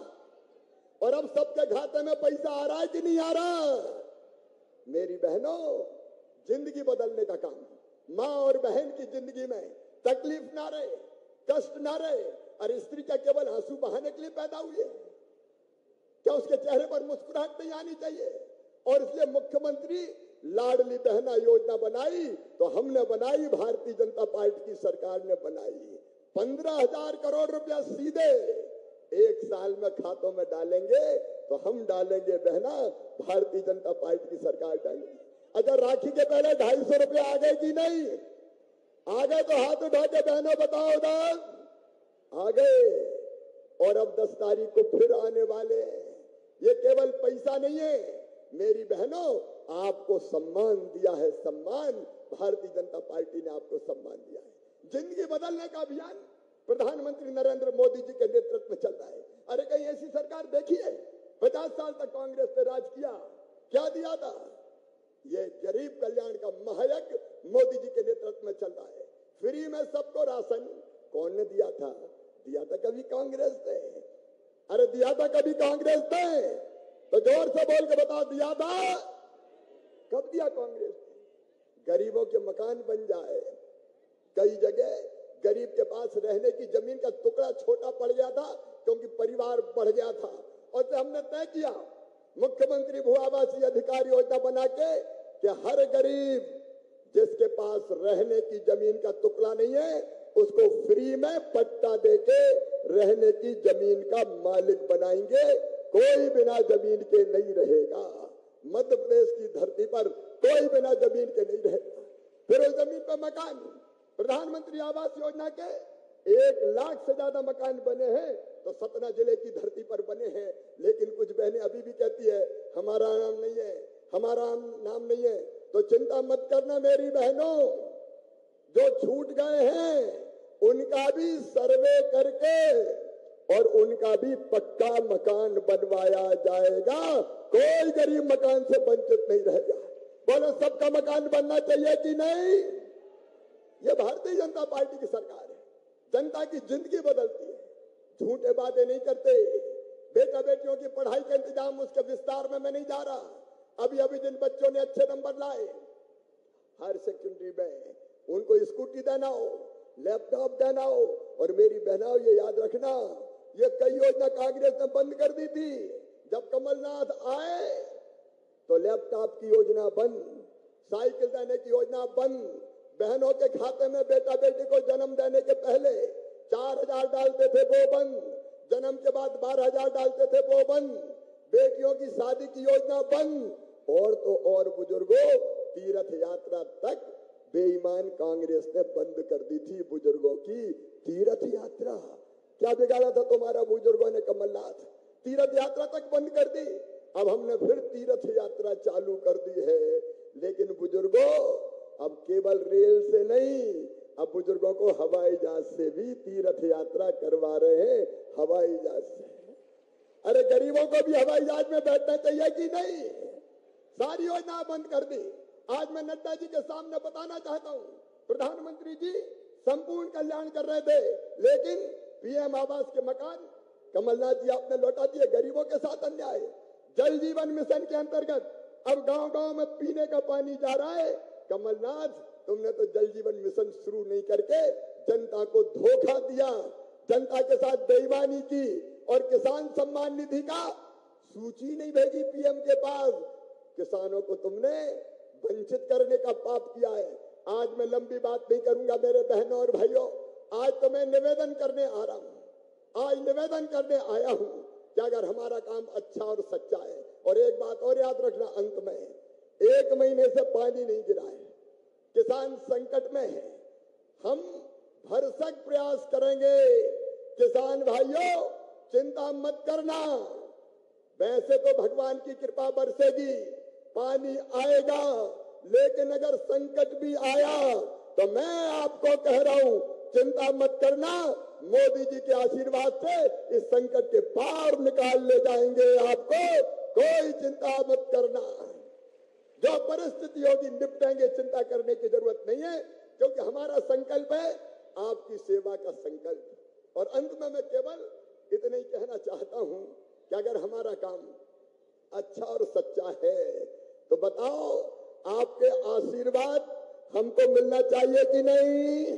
[SPEAKER 3] और अब सबके खाते में पैसा आ रहा है कि नहीं आ रहा? मेरी बहनों, जिंदगी बदलने का काम, माँ और बहन की जिंदगी में तकलीफ ना रहे, कष्ट ना रहे। और स्त्री का केवल आंसू बहाने के लिए पैदा हुई है क्या? उसके चेहरे पर मुस्कुराहट नहीं आनी चाहिए। और इसलिए मुख्यमंत्री लाडली बहना योजना बनाई तो हमने बनाई, भारतीय जनता पार्टी की सरकार ने बनाई। 15,000 करोड़ रुपया सीधे एक साल में खातों में डालेंगे तो हम डालेंगे बहना, भारतीय जनता पार्टी की सरकार डालेगी। अच्छा, राखी के पहले 250 रुपया आ गए कि नहीं आ गए? तो हाथ उठा के बहनों बताओ उधर आ गए। और अब 10 तारीख को फिर आने वाले हैं। ये केवल पैसा नहीं है मेरी बहनों, आपको सम्मान दिया है, सम्मान। भारतीय जनता पार्टी ने आपको सम्मान दिया है। जिंदगी बदलने का अभियान प्रधानमंत्री नरेंद्र मोदी जी के नेतृत्व में चल रहा है। अरे कहीं ऐसी सरकार देखी है? 50 साल तक कांग्रेस ने राज किया, क्या दिया था? ये गरीब कल्याण का महायज्ञ मोदी जी के नेतृत्व में चल रहा है। फ्री में सबको राशन कौन ने दिया था? दिया था कभी कांग्रेस ने। अरे दिया था कभी कांग्रेस ने? तो जोर से बोल के बताओ, दिया था? कब दिया कांग्रेस ने? गरीबों के मकान बन जाए। कई जगह गरीब के पास रहने की जमीन का टुकड़ा छोटा पड़ गया था क्योंकि परिवार बढ़ गया था, और तो हमने तय किया मुख्यमंत्री भू आवासीय अधिकार योजना बना के कि हर गरीब जिसके पास रहने की जमीन का टुकड़ा नहीं है उसको फ्री में पट्टा देके रहने की जमीन का मालिक बनाएंगे। कोई बिना जमीन के नहीं रहेगा। मध्य प्रदेश की धरती पर कोई बिना जमीन के नहीं रहेगा। फिर उस जमीन पर मकान, प्रधानमंत्री आवास योजना के 1 लाख से ज्यादा मकान बने हैं तो सतना जिले की धरती पर बने हैं। लेकिन कुछ बहनें अभी भी कहती है हमारा नाम नहीं है, हमारा नाम नहीं है। तो चिंता मत करना मेरी बहनों, जो छूट गए हैं उनका भी सर्वे करके और उनका भी पक्का मकान बनवाया जाएगा। कोई गरीब मकान से वंचित नहीं रहेगा। बोलो, सबका मकान बनना चाहिए कि नहीं? ये भारतीय जनता पार्टी की सरकार है। जनता की जिंदगी बदलती है। झूठे वादे नहीं करते। बेटा बेटियों की पढ़ाई का इंतजाम, उसके विस्तार में मैं नहीं जा रहा। अभी जिन बच्चों ने अच्छे नंबर लाए हायर सेकेंडरी में, उनको स्कूटी देना हो, लैपटॉप देना हो। और मेरी बहनाओं, ये याद रखना, ये कई योजना कांग्रेस ने बंद कर दी थी। जब कमलनाथ आए तो लैपटॉप की योजना बंद, साइकिल देने की योजना बंद, बहनों के खाते में बेटा बेटी को जन्म देने के पहले 4,000 डालते थे वो बंद, जन्म के बाद 12,000 डालते थे वो बंद, बेटियों की शादी की योजना बंद। और तो और बुजुर्गों, तीर्थ यात्रा तक बेईमान कांग्रेस ने बंद कर दी थी। बुजुर्गों की तीर्थ यात्रा क्या बिगाड़ा था तुम्हारा बुजुर्गों ने? कमलनाथ तीर्थ यात्रा तक बंद कर दी। अब हमने फिर तीर्थ यात्रा चालू कर दी है। लेकिन बुजुर्गों, अब केवल रेल से नहीं, अब बुजुर्गों को हवाई जहाज से भी तीर्थ यात्रा करवा रहे हैं। हवाई जहाज से। अरे गरीबों को भी हवाई जहाज में बैठना चाहिए कि नहीं? सारी योजना बंद कर दी। आज मैं नड्डा जी के सामने बताना चाहता हूं, प्रधानमंत्री जी संपूर्ण कल्याण कर रहे थे, लेकिन पीएम आवास के मकान कमलनाथ जी आपने लौटा दिए। गरीबों के साथ अन्याय। जल जीवन मिशन के अंतर्गत अब गांव-गांव में पीने का पानी जा रहा है। कमलनाथ, तुमने तो जल जीवन मिशन शुरू नहीं करके जनता को धोखा दिया, जनता के साथ बेईमानी की, और किसान सम्मान निधि का सूची नहीं भेजी पीएम के पास। किसानों को तुमने वंचित करने का पाप किया है। आज मैं लंबी बात नहीं करूंगा मेरे बहनों और भाइयों, आज तो मैं निवेदन करने आ रहा हूं। आज निवेदन करने आया हूं कि अगर हमारा काम अच्छा और सच्चा है, और एक बात और याद रखना, अंत में 1 महीने से पानी नहीं गिरा है, किसान संकट में है। हम भरसक प्रयास करेंगे। किसान भाइयों, चिंता मत करना। वैसे तो भगवान की कृपा बरसेगी, पानी आएगा, लेकिन अगर संकट भी आया तो मैं आपको कह रहा हूं, चिंता मत करना। मोदी जी के आशीर्वाद से इस संकट के पार निकाल ले जाएंगे आपको। कोई चिंता मत करना। जो परिस्थिति होगी निपटेंगे, चिंता करने की जरूरत नहीं है, क्योंकि हमारा संकल्प है आपकी सेवा का संकल्प। और अंत में मैं केवल इतना ही कहना चाहता हूं कि अगर हमारा काम अच्छा और सच्चा है तो बताओ, आपके आशीर्वाद हमको मिलना चाहिए कि नहीं?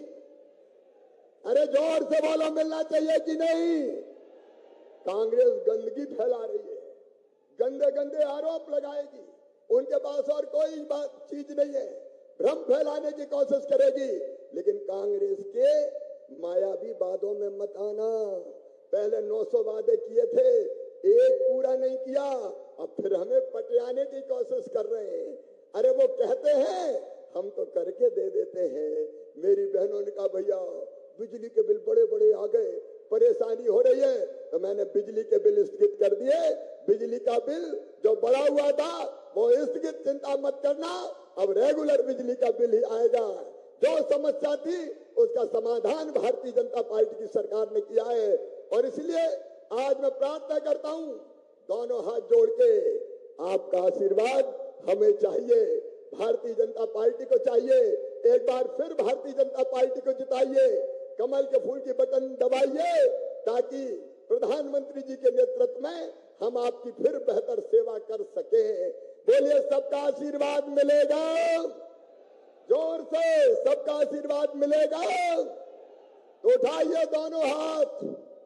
[SPEAKER 3] अरे जोर से बोलो, मिलना चाहिए कि नहीं? कांग्रेस गंदगी फैला रही है, गंदे गंदे आरोप लगाएगी, उनके पास और कोई बात चीज नहीं है, भ्रम फैलाने की कोशिश करेगी। लेकिन कांग्रेस के मायावी वादों में मत आना। पहले 900 वादे किए थे, एक पूरा नहीं किया, अब फिर हमें पटियाने की कोशिश कर रहे हैं। अरे वो कहते हैं हम तो करके दे देते हैं। मेरी बहनों ने कहा भैया बिजली के बिल बड़े बड़े आ गए, परेशानी हो रही है, तो मैंने बिजली के बिल स्थगित कर दिए। बिजली का बिल जो बढ़ा हुआ था वो स्थगित, चिंता मत करना, अब रेगुलर बिजली का बिल ही आएगा। जो समस्या थी उसका समाधान भारतीय जनता पार्टी की सरकार ने किया है। और इसलिए आज मैं प्रार्थना करता हूं, दोनों हाथ जोड़ के आपका आशीर्वाद हमें चाहिए, भारतीय जनता पार्टी को चाहिए। एक बार फिर भारतीय जनता पार्टी को जिताइए, कमल के फूल की बटन दबाइए, ताकि प्रधानमंत्री जी के नेतृत्व में हम आपकी फिर बेहतर सेवा कर सके। बोलिए सबका आशीर्वाद मिलेगा, जोर से सबका आशीर्वाद मिलेगा। तो उठाइए दोनों हाथ,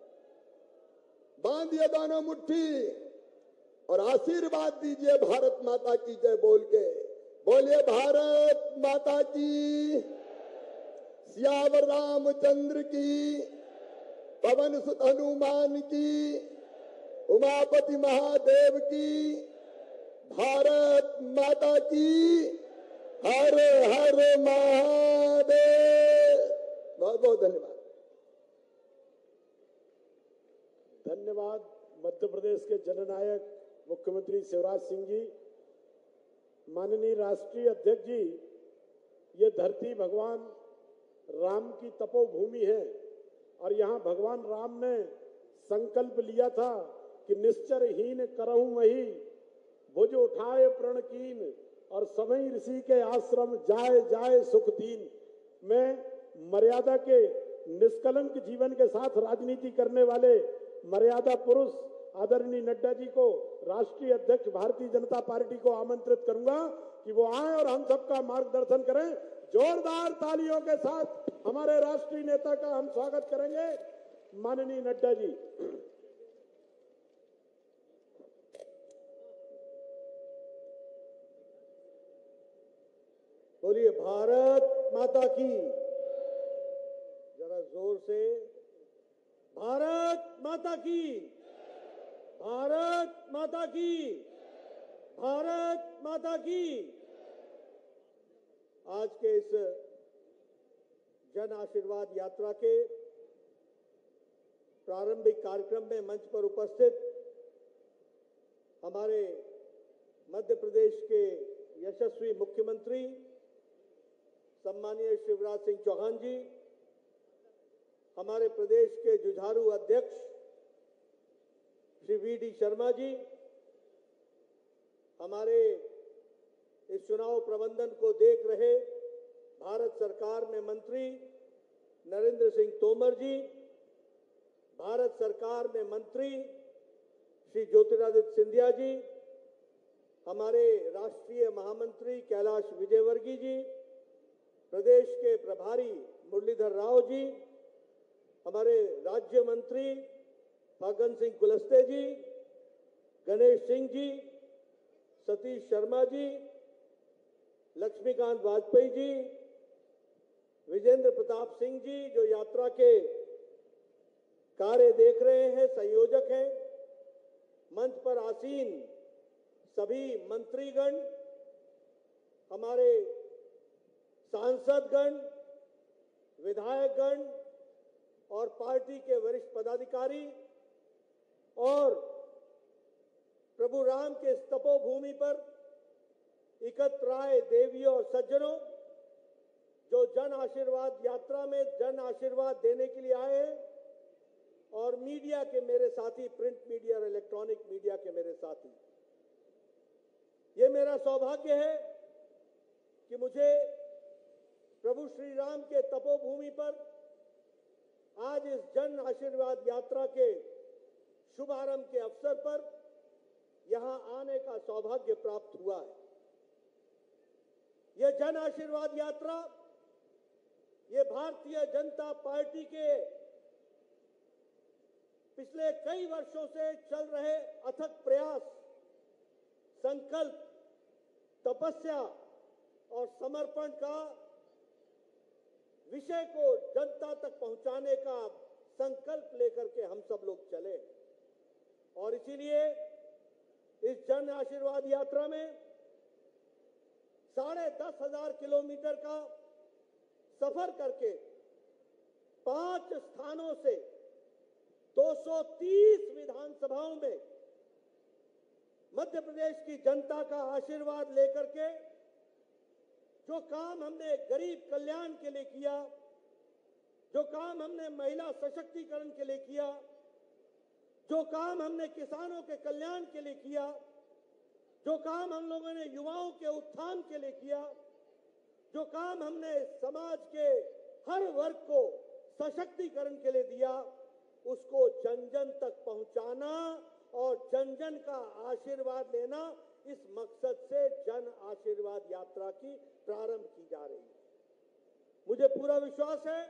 [SPEAKER 3] बांधिए दोनों मुट्ठी और आशीर्वाद दीजिए भारत माता की जय बोल के। बोलिए भारत माता की, सियावर रामचंद्र की, पवन सुत हनुमान की, उमापति महादेव की, भारत माता की, हर हर महादेव। बहुत बहुत धन्यवाद।
[SPEAKER 1] धन्यवाद मध्य प्रदेश के जननायक मुख्यमंत्री शिवराज सिंह जी। माननीय राष्ट्रीय अध्यक्ष जी, ये धरती भगवान राम की तपोभूमि है और यहाँ भगवान राम ने संकल्प लिया था कि निश्चरहीन करहूं वही, भुज उठाए प्रण कीन, और समय ऋषि के आश्रम जाए जाए सुख दीन। मैं मर्यादा के निष्कलंक जीवन के साथ राजनीति करने वाले मर्यादा पुरुष आदरणीय नड्डा जी को, राष्ट्रीय अध्यक्ष भारतीय जनता पार्टी को आमंत्रित करूंगा कि वो आए और हम सबका मार्गदर्शन करें। जोरदार तालियों के साथ हमारे राष्ट्रीय नेता का हम स्वागत करेंगे। माननीय नड्डा जी।
[SPEAKER 3] बोलिए भारत माता की, जरा जोर से, भारत माता की, भारत माता की, भारत माता की। आज के इस जन आशीर्वाद यात्रा के प्रारंभिक कार्यक्रम में मंच पर उपस्थित हमारे मध्य प्रदेश के यशस्वी मुख्यमंत्री सम्मानीय शिवराज सिंह चौहान जी, हमारे प्रदेश के जुझारू अध्यक्ष श्री वी.डी. शर्मा जी, हमारे इस चुनाव प्रबंधन को देख रहे भारत सरकार में मंत्री नरेंद्र सिंह तोमर जी, भारत सरकार में मंत्री श्री ज्योतिरादित्य सिंधिया जी, हमारे राष्ट्रीय महामंत्री कैलाश विजयवर्गीय जी, प्रदेश के प्रभारी मुरलीधर राव जी, हमारे राज्य मंत्री फागन सिंह कुलस्ते जी, गणेश सिंह जी, सतीश शर्मा जी, लक्ष्मीकांत वाजपेयी जी, विजेंद्र प्रताप सिंह जी जो यात्रा के कार्य देख रहे हैं, संयोजक हैं, मंच पर आसीन सभी मंत्रीगण, हमारे सांसदगण, विधायकगण और पार्टी के वरिष्ठ पदाधिकारी और प्रभु राम के तपोभूमि पर एकत्र आए देवियों और सज्जनों जो जन आशीर्वाद यात्रा में जन आशीर्वाद देने के लिए आए हैं, और मीडिया के मेरे साथी, प्रिंट मीडिया और इलेक्ट्रॉनिक मीडिया के मेरे साथी, ये मेरा सौभाग्य है कि मुझे प्रभु श्री राम के तपोभूमि पर आज इस जन आशीर्वाद यात्रा के शुभारंभ के अवसर पर यहां आने का सौभाग्य प्राप्त हुआ है। यह जन आशीर्वाद यात्रा, ये भारतीय जनता पार्टी के पिछले कई वर्षों से चल रहे अथक प्रयास, संकल्प तपस्या और समर्पण का विषय को जनता तक पहुंचाने का संकल्प लेकर के हम सब लोग चले और इसीलिए इस जन आशीर्वाद यात्रा में 10,500 किलोमीटर का सफर करके 5 स्थानों से 230 विधानसभाओं में मध्य प्रदेश की जनता का आशीर्वाद लेकर के जो काम हमने गरीब कल्याण के लिए किया, जो काम हमने महिला सशक्तिकरण के लिए किया, जो काम हमने किसानों के कल्याण के लिए किया, जो काम हम लोगों ने युवाओं के उत्थान के लिए किया, जो काम हमने समाज के हर वर्ग को सशक्तिकरण के लिए दिया, उसको जन जन तक पहुंचाना और जन जन का आशीर्वाद लेना, इस मकसद से जन आशीर्वाद यात्रा की प्रारंभ की जा रही है। मुझे पूरा विश्वास है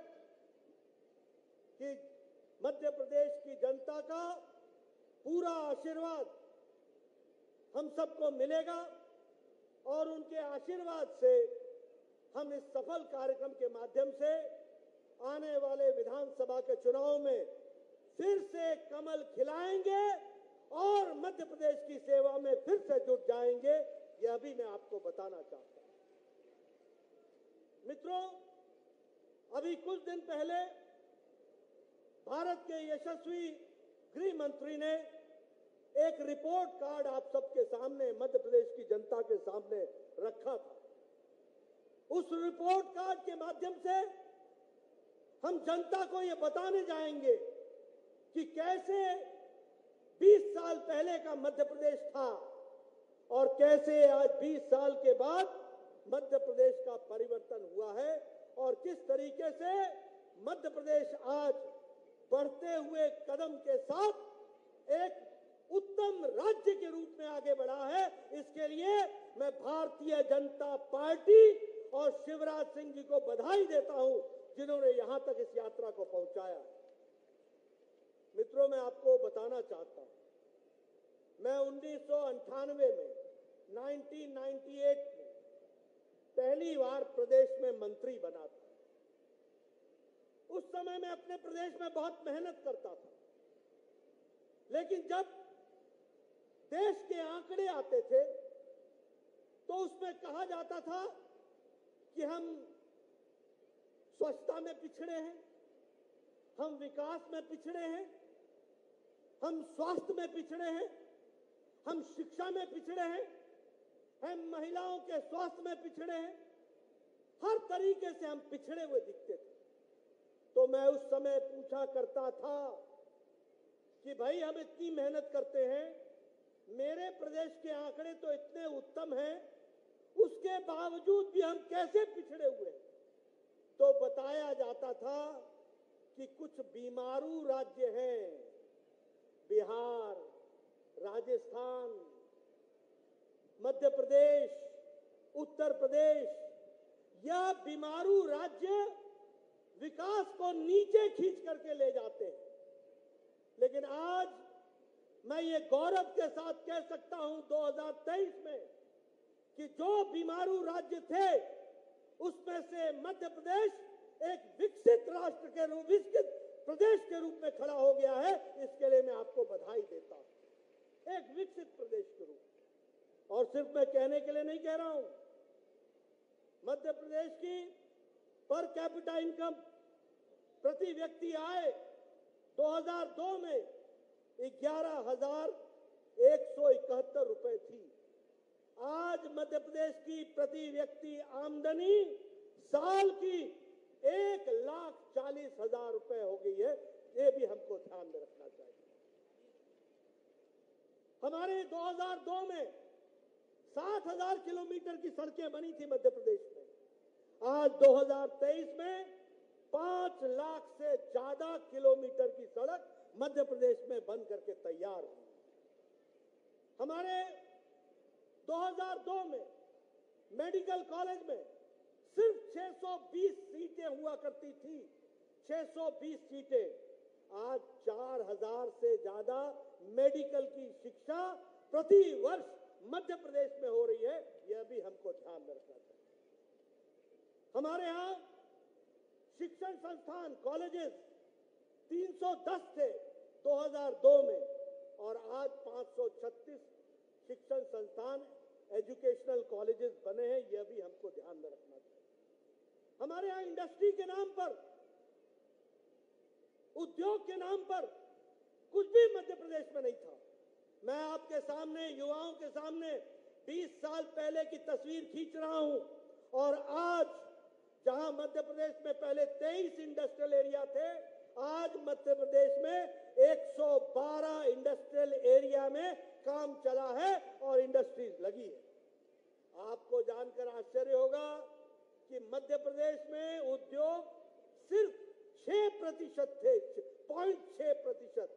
[SPEAKER 3] कि मध्य प्रदेश की जनता का पूरा आशीर्वाद हम सबको मिलेगा और उनके आशीर्वाद से हम इस सफल कार्यक्रम के माध्यम से आने वाले विधानसभा के चुनाव में फिर से कमल खिलाएंगे और मध्य प्रदेश की सेवा में फिर से जुट जाएंगे। यह भी मैं आपको बताना चाहता हूं। मित्रों, अभी कुछ दिन पहले भारत के यशस्वी गृह मंत्री ने एक रिपोर्ट कार्ड आप सबके सामने, मध्य प्रदेश की जनता के सामने रखा था। उस रिपोर्ट कार्ड के माध्यम से हम जनता को यह बताने जाएंगे कि कैसे 20 साल पहले का मध्य प्रदेश था और कैसे आज 20 साल के बाद मध्य प्रदेश का परिवर्तन हुआ है और किस तरीके से मध्य प्रदेश आज बढ़ते हुए कदम के साथ एक उत्तम राज्य के रूप में आगे बढ़ा है। इसके लिए मैं भारतीय जनता पार्टी और शिवराज सिंह जी को बधाई देता हूं, जिन्होंने यहां तक इस यात्रा को पहुंचाया। मित्रों, मैं आपको बताना चाहता हूं, मैं 1998 में 1998 में पहली बार प्रदेश में मंत्री बना था। उस समय मैं अपने प्रदेश में बहुत मेहनत करता था, लेकिन जब देश के आंकड़े आते थे तो उसमें कहा जाता था कि हम स्वच्छता में पिछड़े हैं, हम विकास में पिछड़े हैं, हम स्वास्थ्य में पिछड़े हैं, हम शिक्षा में पिछड़े हैं, हम महिलाओं के स्वास्थ्य में पिछड़े हैं। हर तरीके से हम पिछड़े हुए दिखते थे। तो मैं उस समय पूछा करता था कि भाई, हम इतनी मेहनत करते हैं, मेरे प्रदेश के आंकड़े तो इतने उत्तम हैं, उसके बावजूद भी हम कैसे पिछड़े हुए हैं? तो बताया जाता था कि कुछ बीमारू राज्य हैं, बिहार, राजस्थान, मध्य प्रदेश, उत्तर प्रदेश, यह बीमारू राज्य विकास को नीचे खींच करके ले जाते हैं। लेकिन आज मैं ये गौरव के साथ कह सकता हूं 2023 में कि जो बीमारू राज्य थे उसमें से मध्य प्रदेश एक विकसित राष्ट्र के रूप, विकसित प्रदेश के रूप में खड़ा हो गया है। इसके लिए मैं आपको बधाई देता हूं, एक विकसित प्रदेश के रूप। और सिर्फ मैं कहने के लिए नहीं कह रहा हूं, मध्य प्रदेश की पर कैपिटा इनकम, प्रति व्यक्ति आय 2002 में 11,171 रुपए थी। आज मध्य प्रदेश की प्रति व्यक्ति आमदनी साल की 1,40,000 रुपए हो गई है। ये भी हमको ध्यान में रखना चाहिए। हमारे 2002 में 7,000 किलोमीटर की सड़कें बनी थी मध्य प्रदेश में। आज 2023 में 5 लाख से ज्यादा किलोमीटर की सड़क मध्य प्रदेश में बन करके तैयार हुई। हमारे 2002 में मेडिकल कॉलेज में सिर्फ 620 सीटें हुआ करती थी, 620 सीटें। आज 4,000 से ज्यादा मेडिकल की शिक्षा प्रति वर्ष मध्य प्रदेश में हो रही है। यह भी हमको
[SPEAKER 4] हमारे यहाँ शिक्षण संस्थान कॉलेजेस 310 थे 2002 में और आज 536 शिक्षण संस्थान एजुकेशनल कॉलेजेस बने हैं। यह भी हमको ध्यान में रखना चाहिए। हमारे यहाँ इंडस्ट्री के नाम पर, उद्योग के नाम पर कुछ भी मध्य प्रदेश में नहीं था। मैं आपके सामने, युवाओं के सामने 20 साल पहले की तस्वीर खींच रहा हूं और आज जहां मध्य प्रदेश में पहले 23 इंडस्ट्रियल एरिया थे, आज मध्य प्रदेश में 112 इंडस्ट्रियल एरिया में काम चला है और इंडस्ट्रीज लगी है। आपको जानकर आश्चर्य होगा कि मध्य प्रदेश में उद्योग सिर्फ 6% थे, 0.6%,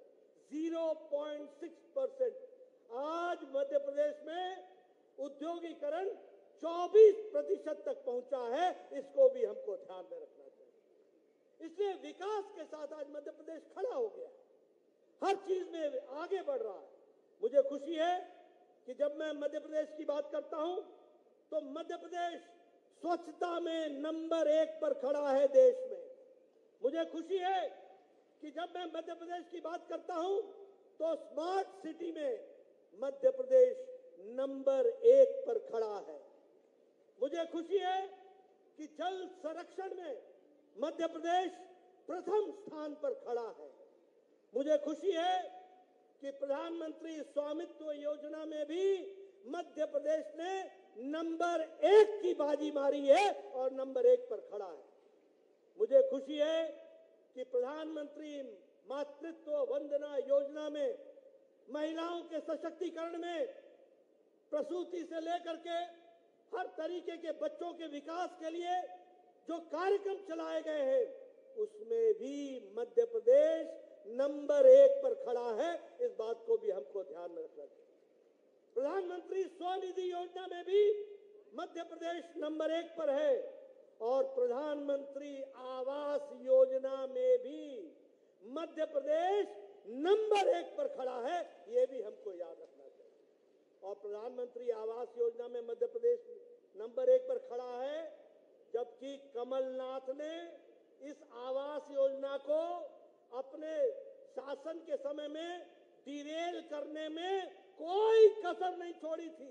[SPEAKER 4] 0.6%। आज मध्य प्रदेश में उद्योगीकरण 24% तक पहुंचा है। इसको भी हमको ध्यान में रखना चाहिए। इसलिए विकास के साथ आज मध्य प्रदेश खड़ा हो गया, हर चीज में आगे बढ़ रहा है। मुझे खुशी है कि जब मैं मध्य प्रदेश की बात करता हूं तो मध्य प्रदेश स्वच्छता में नंबर 1 पर खड़ा है देश में। मुझे खुशी है कि जब मैं मध्य प्रदेश की बात करता हूं तो स्मार्ट सिटी में मध्य प्रदेश नंबर 1 पर खड़ा है। मुझे खुशी है कि जल संरक्षण में मध्य प्रदेश प्रथम स्थान पर खड़ा है। मुझे खुशी है कि प्रधानमंत्री स्वामित्व योजना में भी मध्य प्रदेश ने नंबर 1 की बाजी मारी है और नंबर 1 पर खड़ा है। मुझे खुशी है कि प्रधानमंत्री मातृत्व वंदना योजना में महिलाओं के सशक्तिकरण में प्रसूति से लेकर के हर तरीके के बच्चों के विकास के लिए जो कार्यक्रम चलाए गए हैं, उसमें भी मध्य प्रदेश नंबर 1 पर खड़ा है। इस बात को भी हमको ध्यान में रखना चाहिए। प्रधानमंत्री स्वनिधि योजना में भी मध्य प्रदेश नंबर 1 पर है और प्रधानमंत्री आवास योजना में भी मध्य प्रदेश नंबर 1 पर खड़ा है। यह भी हमको याद रखना चाहिए। और प्रधानमंत्री आवास योजना में मध्य प्रदेश नंबर 1 पर खड़ा है, जबकि कमलनाथ ने इस आवास योजना को अपने शासन के समय में डिरेल करने में कोई कसर नहीं छोड़ी थी।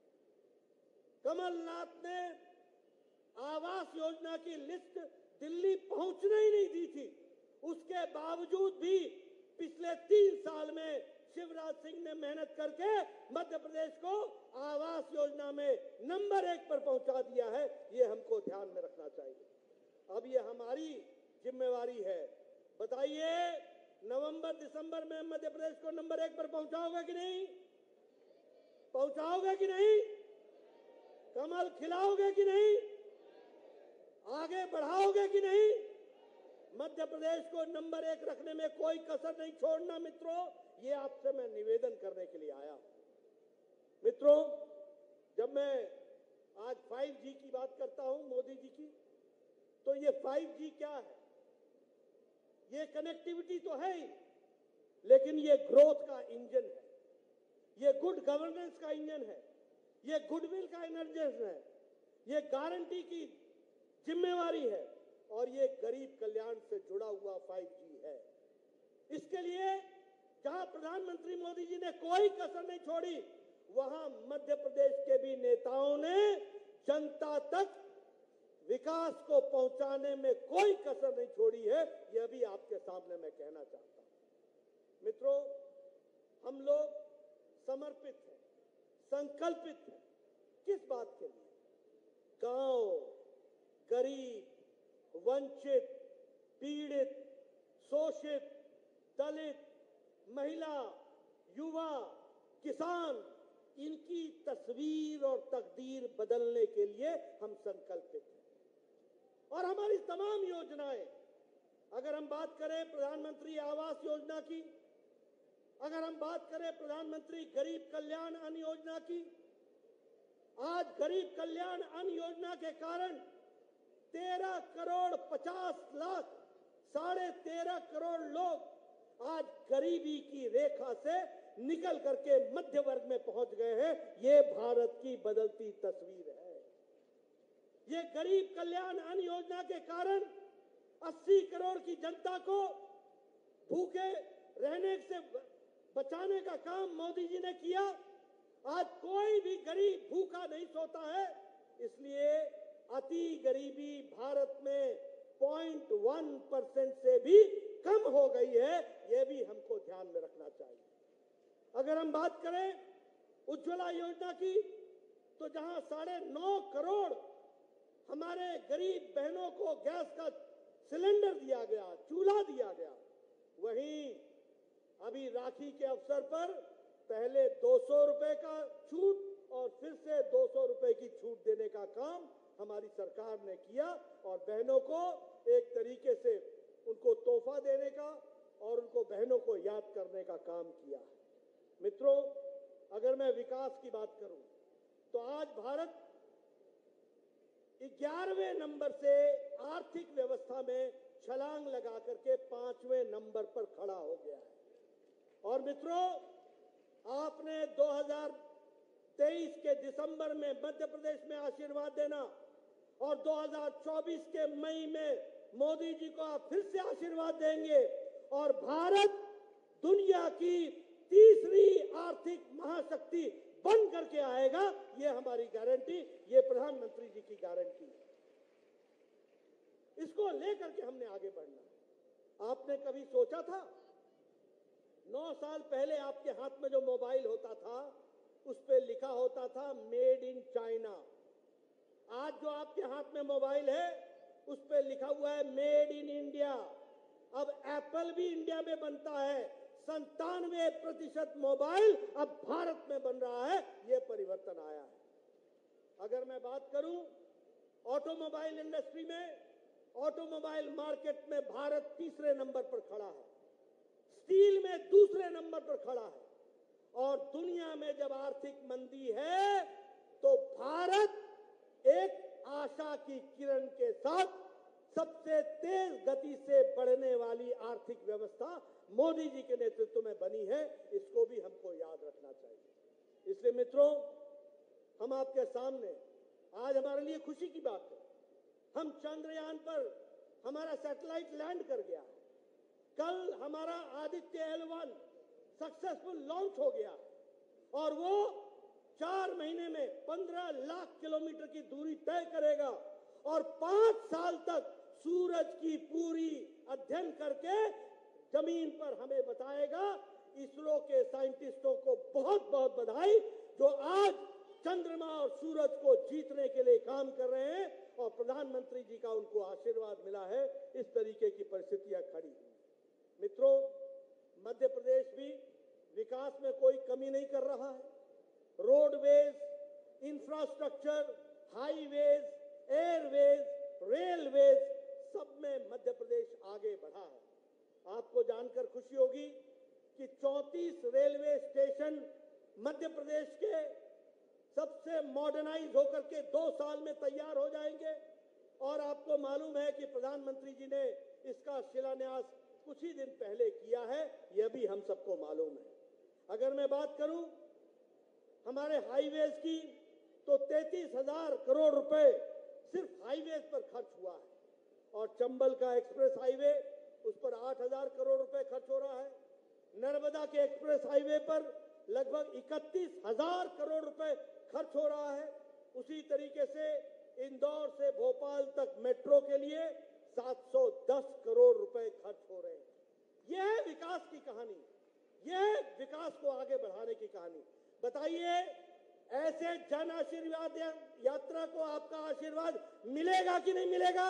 [SPEAKER 4] कमलनाथ ने आवास योजना की लिस्ट दिल्ली पहुंचने ही नहीं दी थी। उसके बावजूद भी पिछले 3 साल में शिवराज सिंह ने मेहनत करके मध्य प्रदेश को आवास योजना में नंबर 1 पर पहुंचा दिया है। ये हमको ध्यान में रखना चाहिए। अब ये हमारी जिम्मेवारी है। बताइए, नवंबर दिसंबर में मध्य प्रदेश को नंबर 1 पर पहुंचाओगे कि नहीं? पहुंचाओगे कि नहीं? कमल खिलाओगे कि नहीं? आगे बढ़ाओगे कि नहीं? मध्य प्रदेश को नंबर 1 रखने में कोई कसर नहीं छोड़ना मित्रों। ये आपसे मैं निवेदन करने के लिए आया हूं। मित्रों, जब मैं आज 5G की बात करता हूं, मोदी जी की, तो ये 5G क्या है? ये कनेक्टिविटी तो है ही, लेकिन ये ग्रोथ का इंजन है, ये गुड गवर्नेंस का इंजन है, ये गुडविल का इंजन है, ये गारंटी की जिम्मेवारी है और ये गरीब कल्याण से जुड़ा हुआ 5G है। इसके लिए जहां प्रधानमंत्री मोदी जी ने कोई कसर नहीं छोड़ी, वहां मध्य प्रदेश के भी नेताओं ने जनता तक विकास को पहुंचाने में कोई कसर नहीं छोड़ी है। यह भी आपके सामने मैं कहना चाहता हूं। मित्रों, हम लोग समर्पित हैं, संकल्पित हैं। किस बात के लिए? गांव, गरीब, वंचित, पीड़ित, शोषित, दलित, महिला, युवा, किसान, इनकी तस्वीर और तकदीर बदलने के लिए हम संकल्पित हैं। और हमारी तमाम योजनाएं, अगर हम बात करें प्रधानमंत्री आवास योजना की, अगर हम बात करें प्रधानमंत्री गरीब कल्याण अन्न योजना की, आज गरीब कल्याण अन्न योजना के कारण 13 करोड़ 50 लाख, 13.5 करोड़ लोग आज गरीबी की रेखा से निकल करके मध्य वर्ग में पहुंच गए हैं। ये भारत की बदलती तस्वीर है। ये गरीब कल्याण अन्न योजना के कारण 80 करोड़ की जनता को भूखे रहने से बचाने का काम मोदी जी ने किया। आज कोई भी गरीब भूखा नहीं सोता है। इसलिए अति गरीबी भारत में 0.1% से भी कम हो गई है। यह भी हमको ध्यान में रखना चाहिए। अगर हम बात करें उज्ज्वला योजना की, तो जहां 9.5 करोड़ हमारे गरीब बहनों को गैस का सिलेंडर दिया गया, चूल्हा दिया गया, वहीं अभी राखी के अवसर पर पहले 200 रुपए का छूट और फिर से 200 रुपए की छूट देने का काम हमारी सरकार ने किया और बहनों को एक तरीके से उनको तोहफा देने का और उनको बहनों को याद करने का काम किया। मित्रों, अगर मैं विकास की बात करूं तो आज भारत 11वें नंबर से आर्थिक व्यवस्था में छलांग लगा करके 5वें नंबर पर खड़ा हो गया है। और मित्रों, आपने 2023 के दिसंबर में मध्य प्रदेश में आशीर्वाद देना और 2024 के मई में मोदी जी को आप फिर से आशीर्वाद देंगे और भारत दुनिया की तीसरी आर्थिक महाशक्ति बन करके आएगा। ये हमारी गारंटी, ये प्रधानमंत्री जी की गारंटी है। इसको लेकर के हमने आगे बढ़ना। आपने कभी सोचा था 9 साल पहले आपके हाथ में जो मोबाइल होता था उस पे लिखा होता था मेड इन चाइना। आज जो आपके हाथ में मोबाइल है उस पे लिखा हुआ है मेड इन इंडिया। अब एप्पल भी इंडिया में बनता है। 97% मोबाइल अब भारत में बन रहा है। यह परिवर्तन आया है। अगर मैं बात करूं ऑटोमोबाइल इंडस्ट्री में, ऑटोमोबाइल मार्केट में भारत तीसरे नंबर पर खड़ा है, स्टील में दूसरे नंबर पर खड़ा है और दुनिया में जब आर्थिक मंदी है तो भारत एक आशा की किरण के साथ सबसे तेज गति से बढ़ने वाली आर्थिक व्यवस्था मोदी जी के नेतृत्व में बनी है। इसको भी हमको याद रखना चाहिए। इसलिए मित्रों, हम आपके सामने आज हमारे लिए खुशी की बात है, हम चंद्रयान पर हमारा सैटेलाइट लैंड कर गया। कल हमारा आदित्य L1 सक्सेसफुल लॉन्च हो गया और वो 4 महीने में 15 लाख किलोमीटर की दूरी तय करेगा और 5 साल तक सूरज की पूरी अध्ययन करके जमीन पर हमें बताएगा। इसरो के साइंटिस्टों को बहुत बहुत बधाई जो आज चंद्रमा और सूरज को जीतने के लिए काम कर रहे हैं और प्रधानमंत्री जी का उनको आशीर्वाद मिला है। इस तरीके की परिस्थितियां खड़ी हुई। मित्रों, मध्य प्रदेश भी विकास में कोई कमी नहीं कर रहा है। Roadways, infrastructure, highways, airways, railways, सब में मध्य प्रदेश आगे बढ़ा है। आपको जानकर खुशी होगी कि 34 रेलवे स्टेशन मध्य प्रदेश के सबसे मॉडर्नाइज होकर के 2 साल में तैयार हो जाएंगे और आपको मालूम है कि प्रधानमंत्री जी ने इसका शिलान्यास कुछ ही दिन पहले किया है। यह भी हम सबको मालूम है। अगर मैं बात करूं हमारे हाईवेज की तो 33,000 करोड़ रुपए सिर्फ हाईवेज पर खर्च हुआ है और चंबल का एक्सप्रेस हाईवे उस पर 8,000 करोड़ रुपए खर्च हो रहा है। नर्मदा के एक्सप्रेस हाईवे पर लगभग 31,000 करोड़ रुपए खर्च हो रहा है। उसी तरीके से इंदौर से भोपाल तक मेट्रो के लिए 710 करोड़ रुपए खर्च हो रहे हैं। यह है विकास की कहानी, यह है विकास को आगे बढ़ाने की कहानी। बताइए, ऐसे जन आशीर्वाद यात्रा को आपका आशीर्वाद मिलेगा कि नहीं मिलेगा?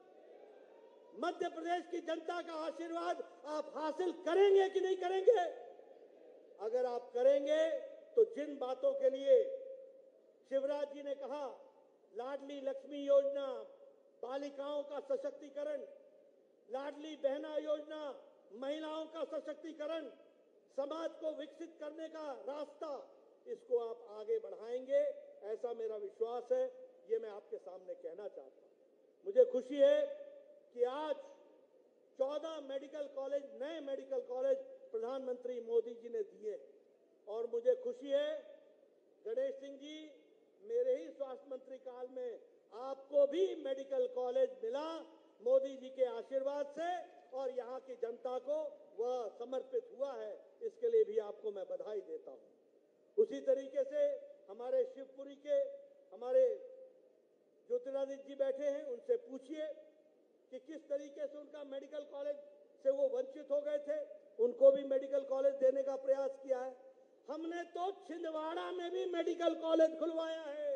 [SPEAKER 4] मध्य प्रदेश की जनता का आशीर्वाद आप हासिल करेंगे कि नहीं करेंगे? अगर आप करेंगे तो जिन बातों के लिए शिवराज जी ने कहा, लाडली लक्ष्मी योजना, बालिकाओं का सशक्तिकरण, लाडली बहना योजना, महिलाओं का सशक्तिकरण, समाज को विकसित करने का रास्ता, इसको आप आगे बढ़ाएंगे, ऐसा मेरा विश्वास है। ये मैं आपके सामने कहना चाहता हूं। मुझे खुशी है कि आज 14 मेडिकल कॉलेज, नए मेडिकल कॉलेज प्रधानमंत्री मोदी जी ने दिए और मुझे खुशी है गणेश सिंह जी, मेरे ही स्वास्थ्य मंत्री काल में आपको भी मेडिकल कॉलेज मिला मोदी जी के आशीर्वाद से, और यहाँ की जनता को वह समर्पित हुआ है, इसके लिए भी आपको मैं बधाई देता हूँ। उसी तरीके से हमारे शिवपुरी के हमारे ज्योतिरादित्य जी बैठे हैं, उनसे पूछिए कि किस तरीके से उनका मेडिकल कॉलेज से वो वंचित हो गए थे, उनको भी मेडिकल कॉलेज देने का प्रयास किया है। हमने तो छिंदवाड़ा में भी मेडिकल कॉलेज खुलवाया है,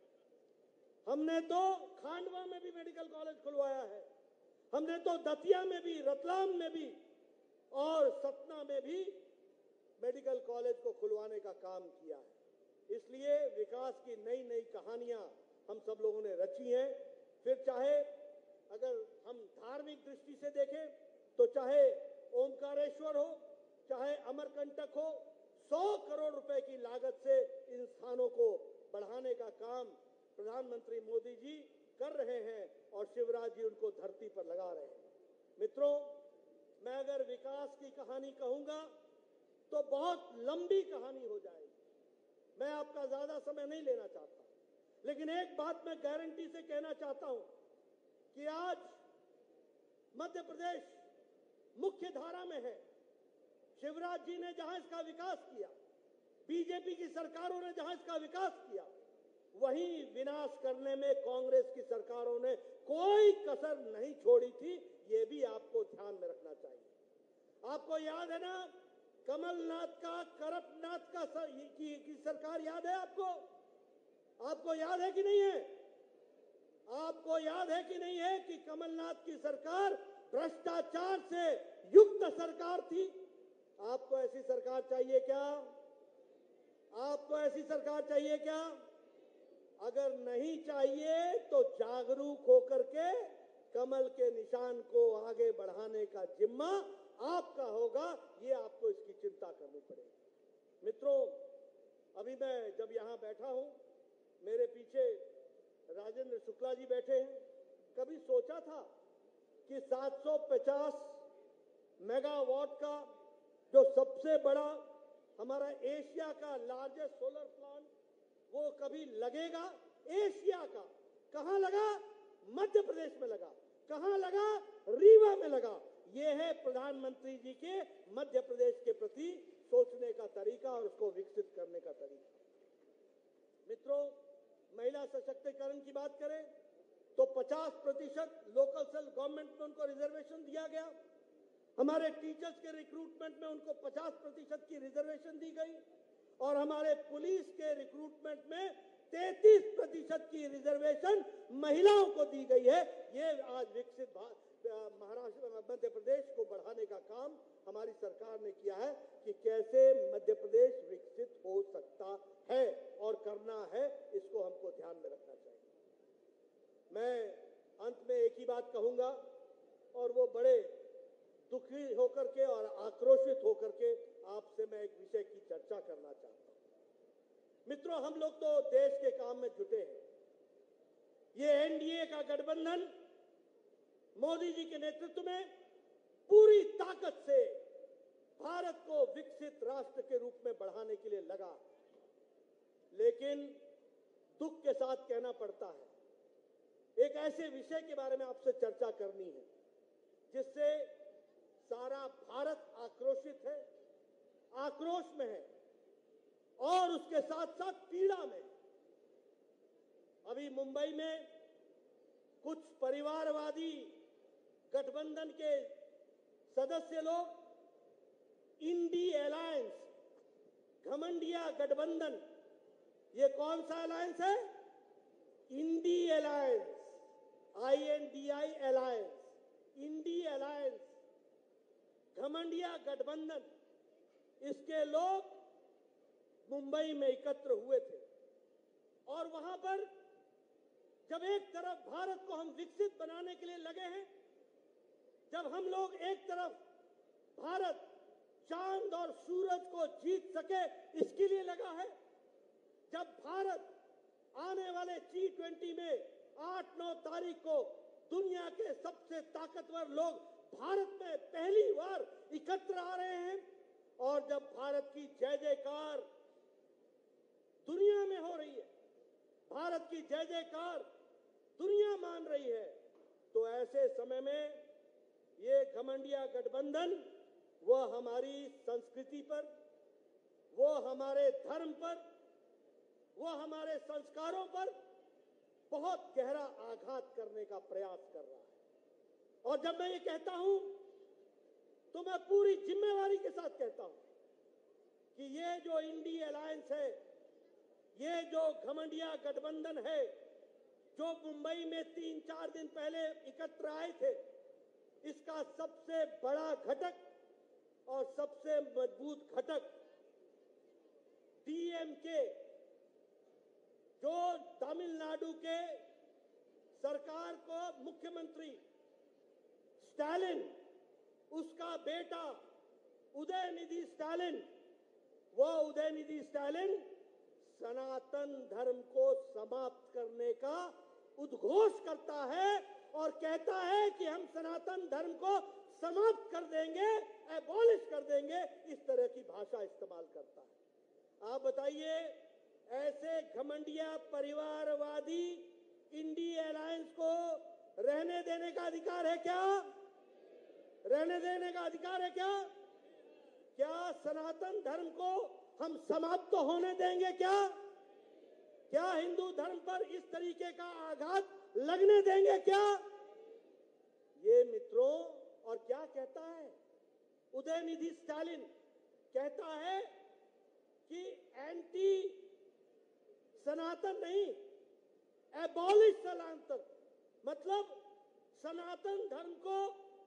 [SPEAKER 4] हमने तो खांडवा में भी मेडिकल कॉलेज खुलवाया है, हमने तो दतिया में भी, रतलाम में भी और सतना में भी मेडिकल कॉलेज को खुलवाने का काम किया है। इसलिए विकास की नई नई कहानियां हम सब लोगों ने रची हैं। फिर चाहे अगर हम धार्मिक दृष्टि से देखें तो चाहे ओमकारेश्वर हो, चाहे अमरकंटक हो, 100 करोड़ रुपए की लागत से इन स्थानों को बढ़ाने का काम प्रधानमंत्री मोदी जी कर रहे हैं और शिवराज जी उनको धरती पर लगा रहे हैं। मित्रों, मैं अगर विकास की कहानी कहूंगा तो बहुत लंबी कहानी हो जाएगी, मैं आपका ज्यादा समय नहीं लेना चाहता, लेकिन एक बात मैं गारंटी से कहना चाहता हूं कि आज मध्य प्रदेश मुख्य धारा में है। शिवराज जी ने जहां इसका विकास किया, बीजेपी की सरकारों ने जहां इसका विकास किया, वहीं विनाश करने में कांग्रेस की सरकारों ने कोई कसर नहीं छोड़ी थी। ये भी आपको ध्यान में रखना चाहिए। आपको याद है ना कमलनाथ का, करपनाथ का की सरकार याद है आपको? आपको याद है कि नहीं है? आपको याद है कि नहीं है कि कमलनाथ की सरकार भ्रष्टाचार से युक्त सरकार थी? आपको ऐसी सरकार चाहिए क्या? आपको ऐसी सरकार चाहिए क्या? अगर नहीं चाहिए तो जागरूक होकर के कमल के निशान को आगे बढ़ाने का जिम्मा आपका होगा, ये आपको इसकी चिंता करनी पड़ेगी। मित्रों, अभी मैं जब यहां बैठा हूं, मेरे पीछे राजेंद्र शुक्ला जी बैठे हैं। कभी सोचा था कि 750 मेगावाट का जो सबसे बड़ा हमारा एशिया का लार्जेस्ट सोलर प्लांट वो कभी लगेगा? एशिया का कहां लगा? मध्य प्रदेश में लगा। कहां लगा? रीवा में लगा। यह है प्रधानमंत्री जी के मध्य प्रदेश के प्रति सोचने का तरीका और उसको विकसित करने का तरीका। मित्रों, महिला सशक्तिकरण की बात करें तो 50% लोकल सेल्फ गवर्नमेंट में उनको रिजर्वेशन दिया गया। हमारे टीचर्स के रिक्रूटमेंट में उनको 50% की रिजर्वेशन दी गई और हमारे पुलिस के रिक्रूटमेंट में 33% की रिजर्वेशन महिलाओं को दी गई है। ये आज विकसित महाराष्ट्र मध्य प्रदेश को बढ़ाने का काम हमारी सरकार ने किया है कि कैसे मध्य प्रदेश विकसित हो सकता है और करना है, इसको हमको ध्यान में रखना चाहिए। मैं अंत में एक ही बात कहूंगा और वो बड़े दुखी होकर के और आक्रोशित होकर के आपसे मैं एक विषय की चर्चा करना चाहता हूं। मित्रों, हम लोग तो देश के काम में जुटे हैं। ये एनडीए का गठबंधन मोदी जी के नेतृत्व में पूरी ताकत से भारत को विकसित राष्ट्र के रूप में बढ़ाने के लिए लगा, लेकिन दुख के साथ कहना पड़ता है एक ऐसे विषय के बारे में आपसे चर्चा करनी है जिससे सारा भारत आक्रोशित है, आक्रोश में है और उसके साथ साथ पीड़ा में। अभी मुंबई में कुछ परिवारवादी गठबंधन के सदस्य लोग इंडी अलायंस, घमंडिया गठबंधन, ये कौन सा अलायंस है? INDI alliance, INDI alliance, INDI alliance, घमंडिया गठबंधन, इसके लोग मुंबई में एकत्र हुए थे और वहां पर जब एक तरफ भारत को हम विकसित बनाने के लिए लगे हैं, जब हम लोग एक तरफ भारत चांद और सूरज को जीत सके इसके लिए लगा है, जब भारत आने वाले G20 में 8-9 तारीख को दुनिया के सबसे ताकतवर लोग भारत में पहली बार एकत्र आ रहे हैं और जब भारत की जय जयकार दुनिया में हो रही है, भारत की जय जयकार दुनिया मान रही है, तो ऐसे समय में ये घमंडिया गठबंधन वह हमारी संस्कृति पर, वो हमारे धर्म पर, वो हमारे संस्कारों पर बहुत गहरा आघात करने का प्रयास कर रहा है। और जब मैं ये कहता हूं तो मैं पूरी जिम्मेवारी के साथ कहता हूं कि ये जो इंडी अलायंस है, ये जो घमंडिया गठबंधन है, जो मुंबई में 3-4 दिन पहले एकत्र आए थे, इसका सबसे बड़ा घटक और सबसे मजबूत घटक डीएमके, जो तमिलनाडु के सरकार को मुख्यमंत्री स्टालिन, उसका बेटा उदयनिधि स्टालिन, वह उदयनिधि स्टालिन सनातन धर्म को समाप्त करने का उद्घोष करता है और कहता है कि हम सनातन धर्म को समाप्त कर देंगे, एबॉलिश कर देंगे, इस तरह की भाषा इस्तेमाल करता है। आप बताइए, ऐसे घमंडिया परिवारवादी इंडी अलायंस को रहने देने का अधिकार है क्या? रहने देने का अधिकार है क्या? क्या सनातन धर्म को हम समाप्त तो होने देंगे क्या? क्या हिंदू धर्म पर इस तरीके का आघात लगने देंगे क्या? ये मित्रों, और क्या कहता है उदयनिधि स्टालिन? कहता है कि एंटी सनातन नहीं, एबॉलिश सनातन, मतलब सनातन धर्म को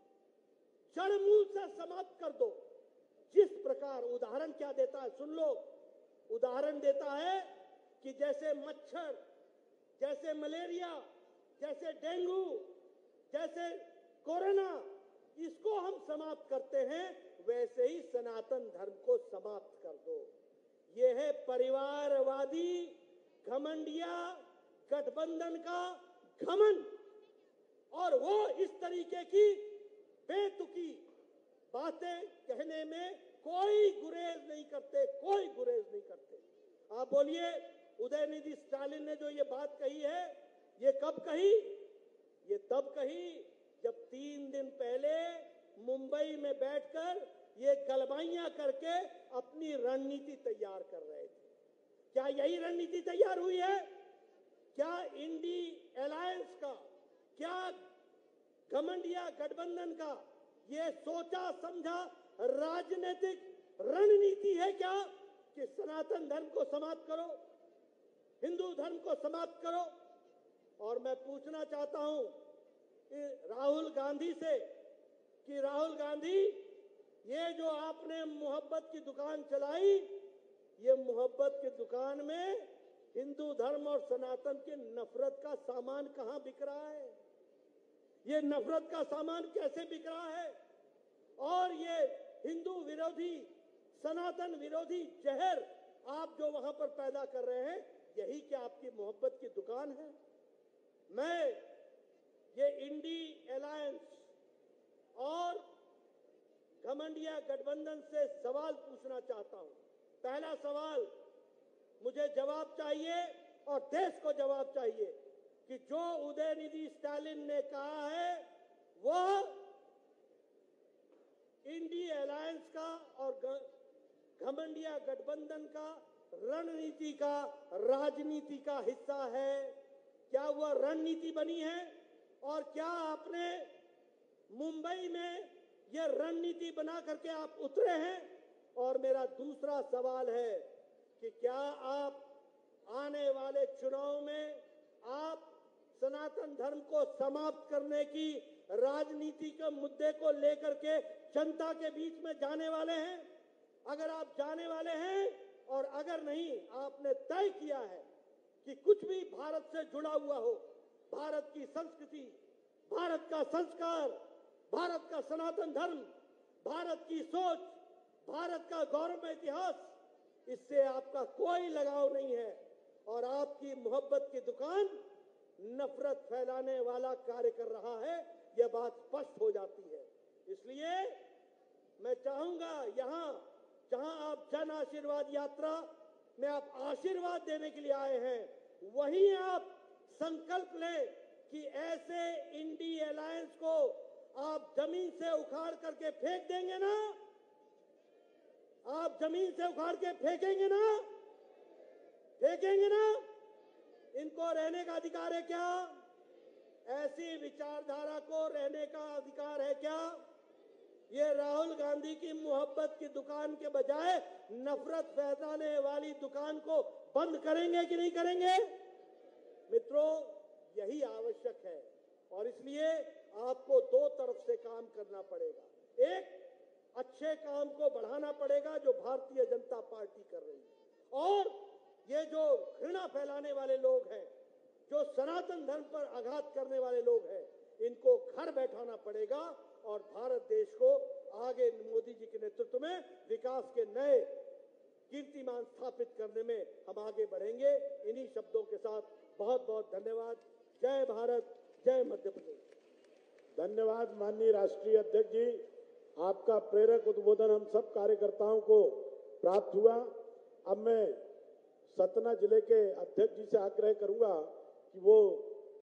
[SPEAKER 4] जड़मूल से समाप्त कर दो। जिस प्रकार उदाहरण क्या देता है सुन लो, उदाहरण देता है कि जैसे मच्छर, जैसे मलेरिया, जैसे डेंगू, जैसे कोरोना, इसको हम समाप्त करते हैं, वैसे ही सनातन धर्म को समाप्त कर दो। ये है परिवारवादी घमंडिया गठबंधन का घमंड, और वो इस तरीके की बेतुकी बातें कहने में कोई गुरेज नहीं करते, कोई गुरेज नहीं करते। आप बोलिए, उदयनिधि स्टालिन ने जो ये बात कही है, ये कब कही? ये तब कही जब 3 दिन पहले मुंबई में बैठकर ये गलबाइयां करके अपनी रणनीति तैयार कर रहे थे। क्या यही रणनीति तैयार हुई है? क्या इंडी अलायंस का, क्या घमंडिया गठबंधन का ये सोचा समझा राजनीतिक रणनीति है क्या कि सनातन धर्म को समाप्त करो, हिंदू धर्म को समाप्त करो? और मैं पूछना चाहता हूं राहुल गांधी से कि राहुल गांधी, ये जो आपने मोहब्बत की दुकान चलाई, ये मोहब्बत की दुकान में हिंदू धर्म और सनातन की नफरत का सामान कहां बिक रहा है? ये नफरत का सामान कैसे बिक रहा है? और ये हिंदू विरोधी, सनातन विरोधी जहर आप जो वहां पर पैदा कर रहे हैं, यही क्या आपकी मोहब्बत की दुकान है? मैं ये इंडी अलायंस और घमंडिया गठबंधन से सवाल पूछना चाहता हूं। पहला सवाल, मुझे जवाब चाहिए और देश को जवाब चाहिए कि जो उदयनिधि स्टालिन ने कहा है वह इंडी अलायंस का और घमंडिया गठबंधन का रणनीति का, राजनीति का हिस्सा है? क्या वह रणनीति बनी है? और क्या आपने मुंबई में यह रणनीति बना करके आप उतरे हैं? और मेरा दूसरा सवाल है कि क्या आप आने वाले चुनाव में आप सनातन धर्म को समाप्त करने की राजनीति के मुद्दे को लेकर के जनता के बीच में जाने वाले हैं? अगर आप जाने वाले हैं, और अगर नहीं, आपने तय किया है कि कुछ भी भारत से जुड़ा हुआ हो, भारत की संस्कृति, भारत का संस्कार, भारत का सनातन धर्म, भारत की सोच, भारत का गौरवमय इतिहास, इससे आपका कोई लगाव नहीं है और आपकी मोहब्बत की दुकान नफरत फैलाने वाला कार्य कर रहा है, यह बात स्पष्ट हो जाती है। इसलिए मैं चाहूंगा, यहां जहां आप जन आशीर्वाद यात्रा में आप आशीर्वाद देने के लिए आए हैं, वहीं आप संकल्प लें कि ऐसे इंडी अलायंस को आप जमीन से उखाड़ करके फेंक देंगे ना, आप जमीन से उखाड़ के फेंकेंगे ना, फेंकेंगे ना? इनको रहने का अधिकार है क्या? ऐसी विचारधारा को रहने का अधिकार है क्या? ये राहुल गांधी की मोहब्बत की दुकान के बजाय नफरत फैलाने वाली दुकान को बंद करेंगे कि नहीं करेंगे? मित्रों, यही आवश्यक है और इसलिए आपको दो तरफ से काम करना पड़ेगा। एक, अच्छे काम को बढ़ाना पड़ेगा जो भारतीय जनता पार्टी कर रही है, और ये जो घृणा फैलाने वाले लोग हैं, जो सनातन धर्म पर आघात करने वाले लोग हैं, इनको घर बैठाना पड़ेगा और भारत देश को आगे मोदी जी के नेतृत्व में विकास के नए कीर्तिमान स्थापित करने में हम आगे बढ़ेंगे। इन्हीं शब्दों के साथ बहुत बहुत धन्यवाद। जय भारत, जय मध्य प्रदेश।
[SPEAKER 1] धन्यवाद माननीय राष्ट्रीय अध्यक्ष जी, आपका प्रेरक उद्बोधन हम सब कार्यकर्ताओं को प्राप्त हुआ। अब मैं सतना जिले के अध्यक्ष जी से आग्रह करूंगा कि वो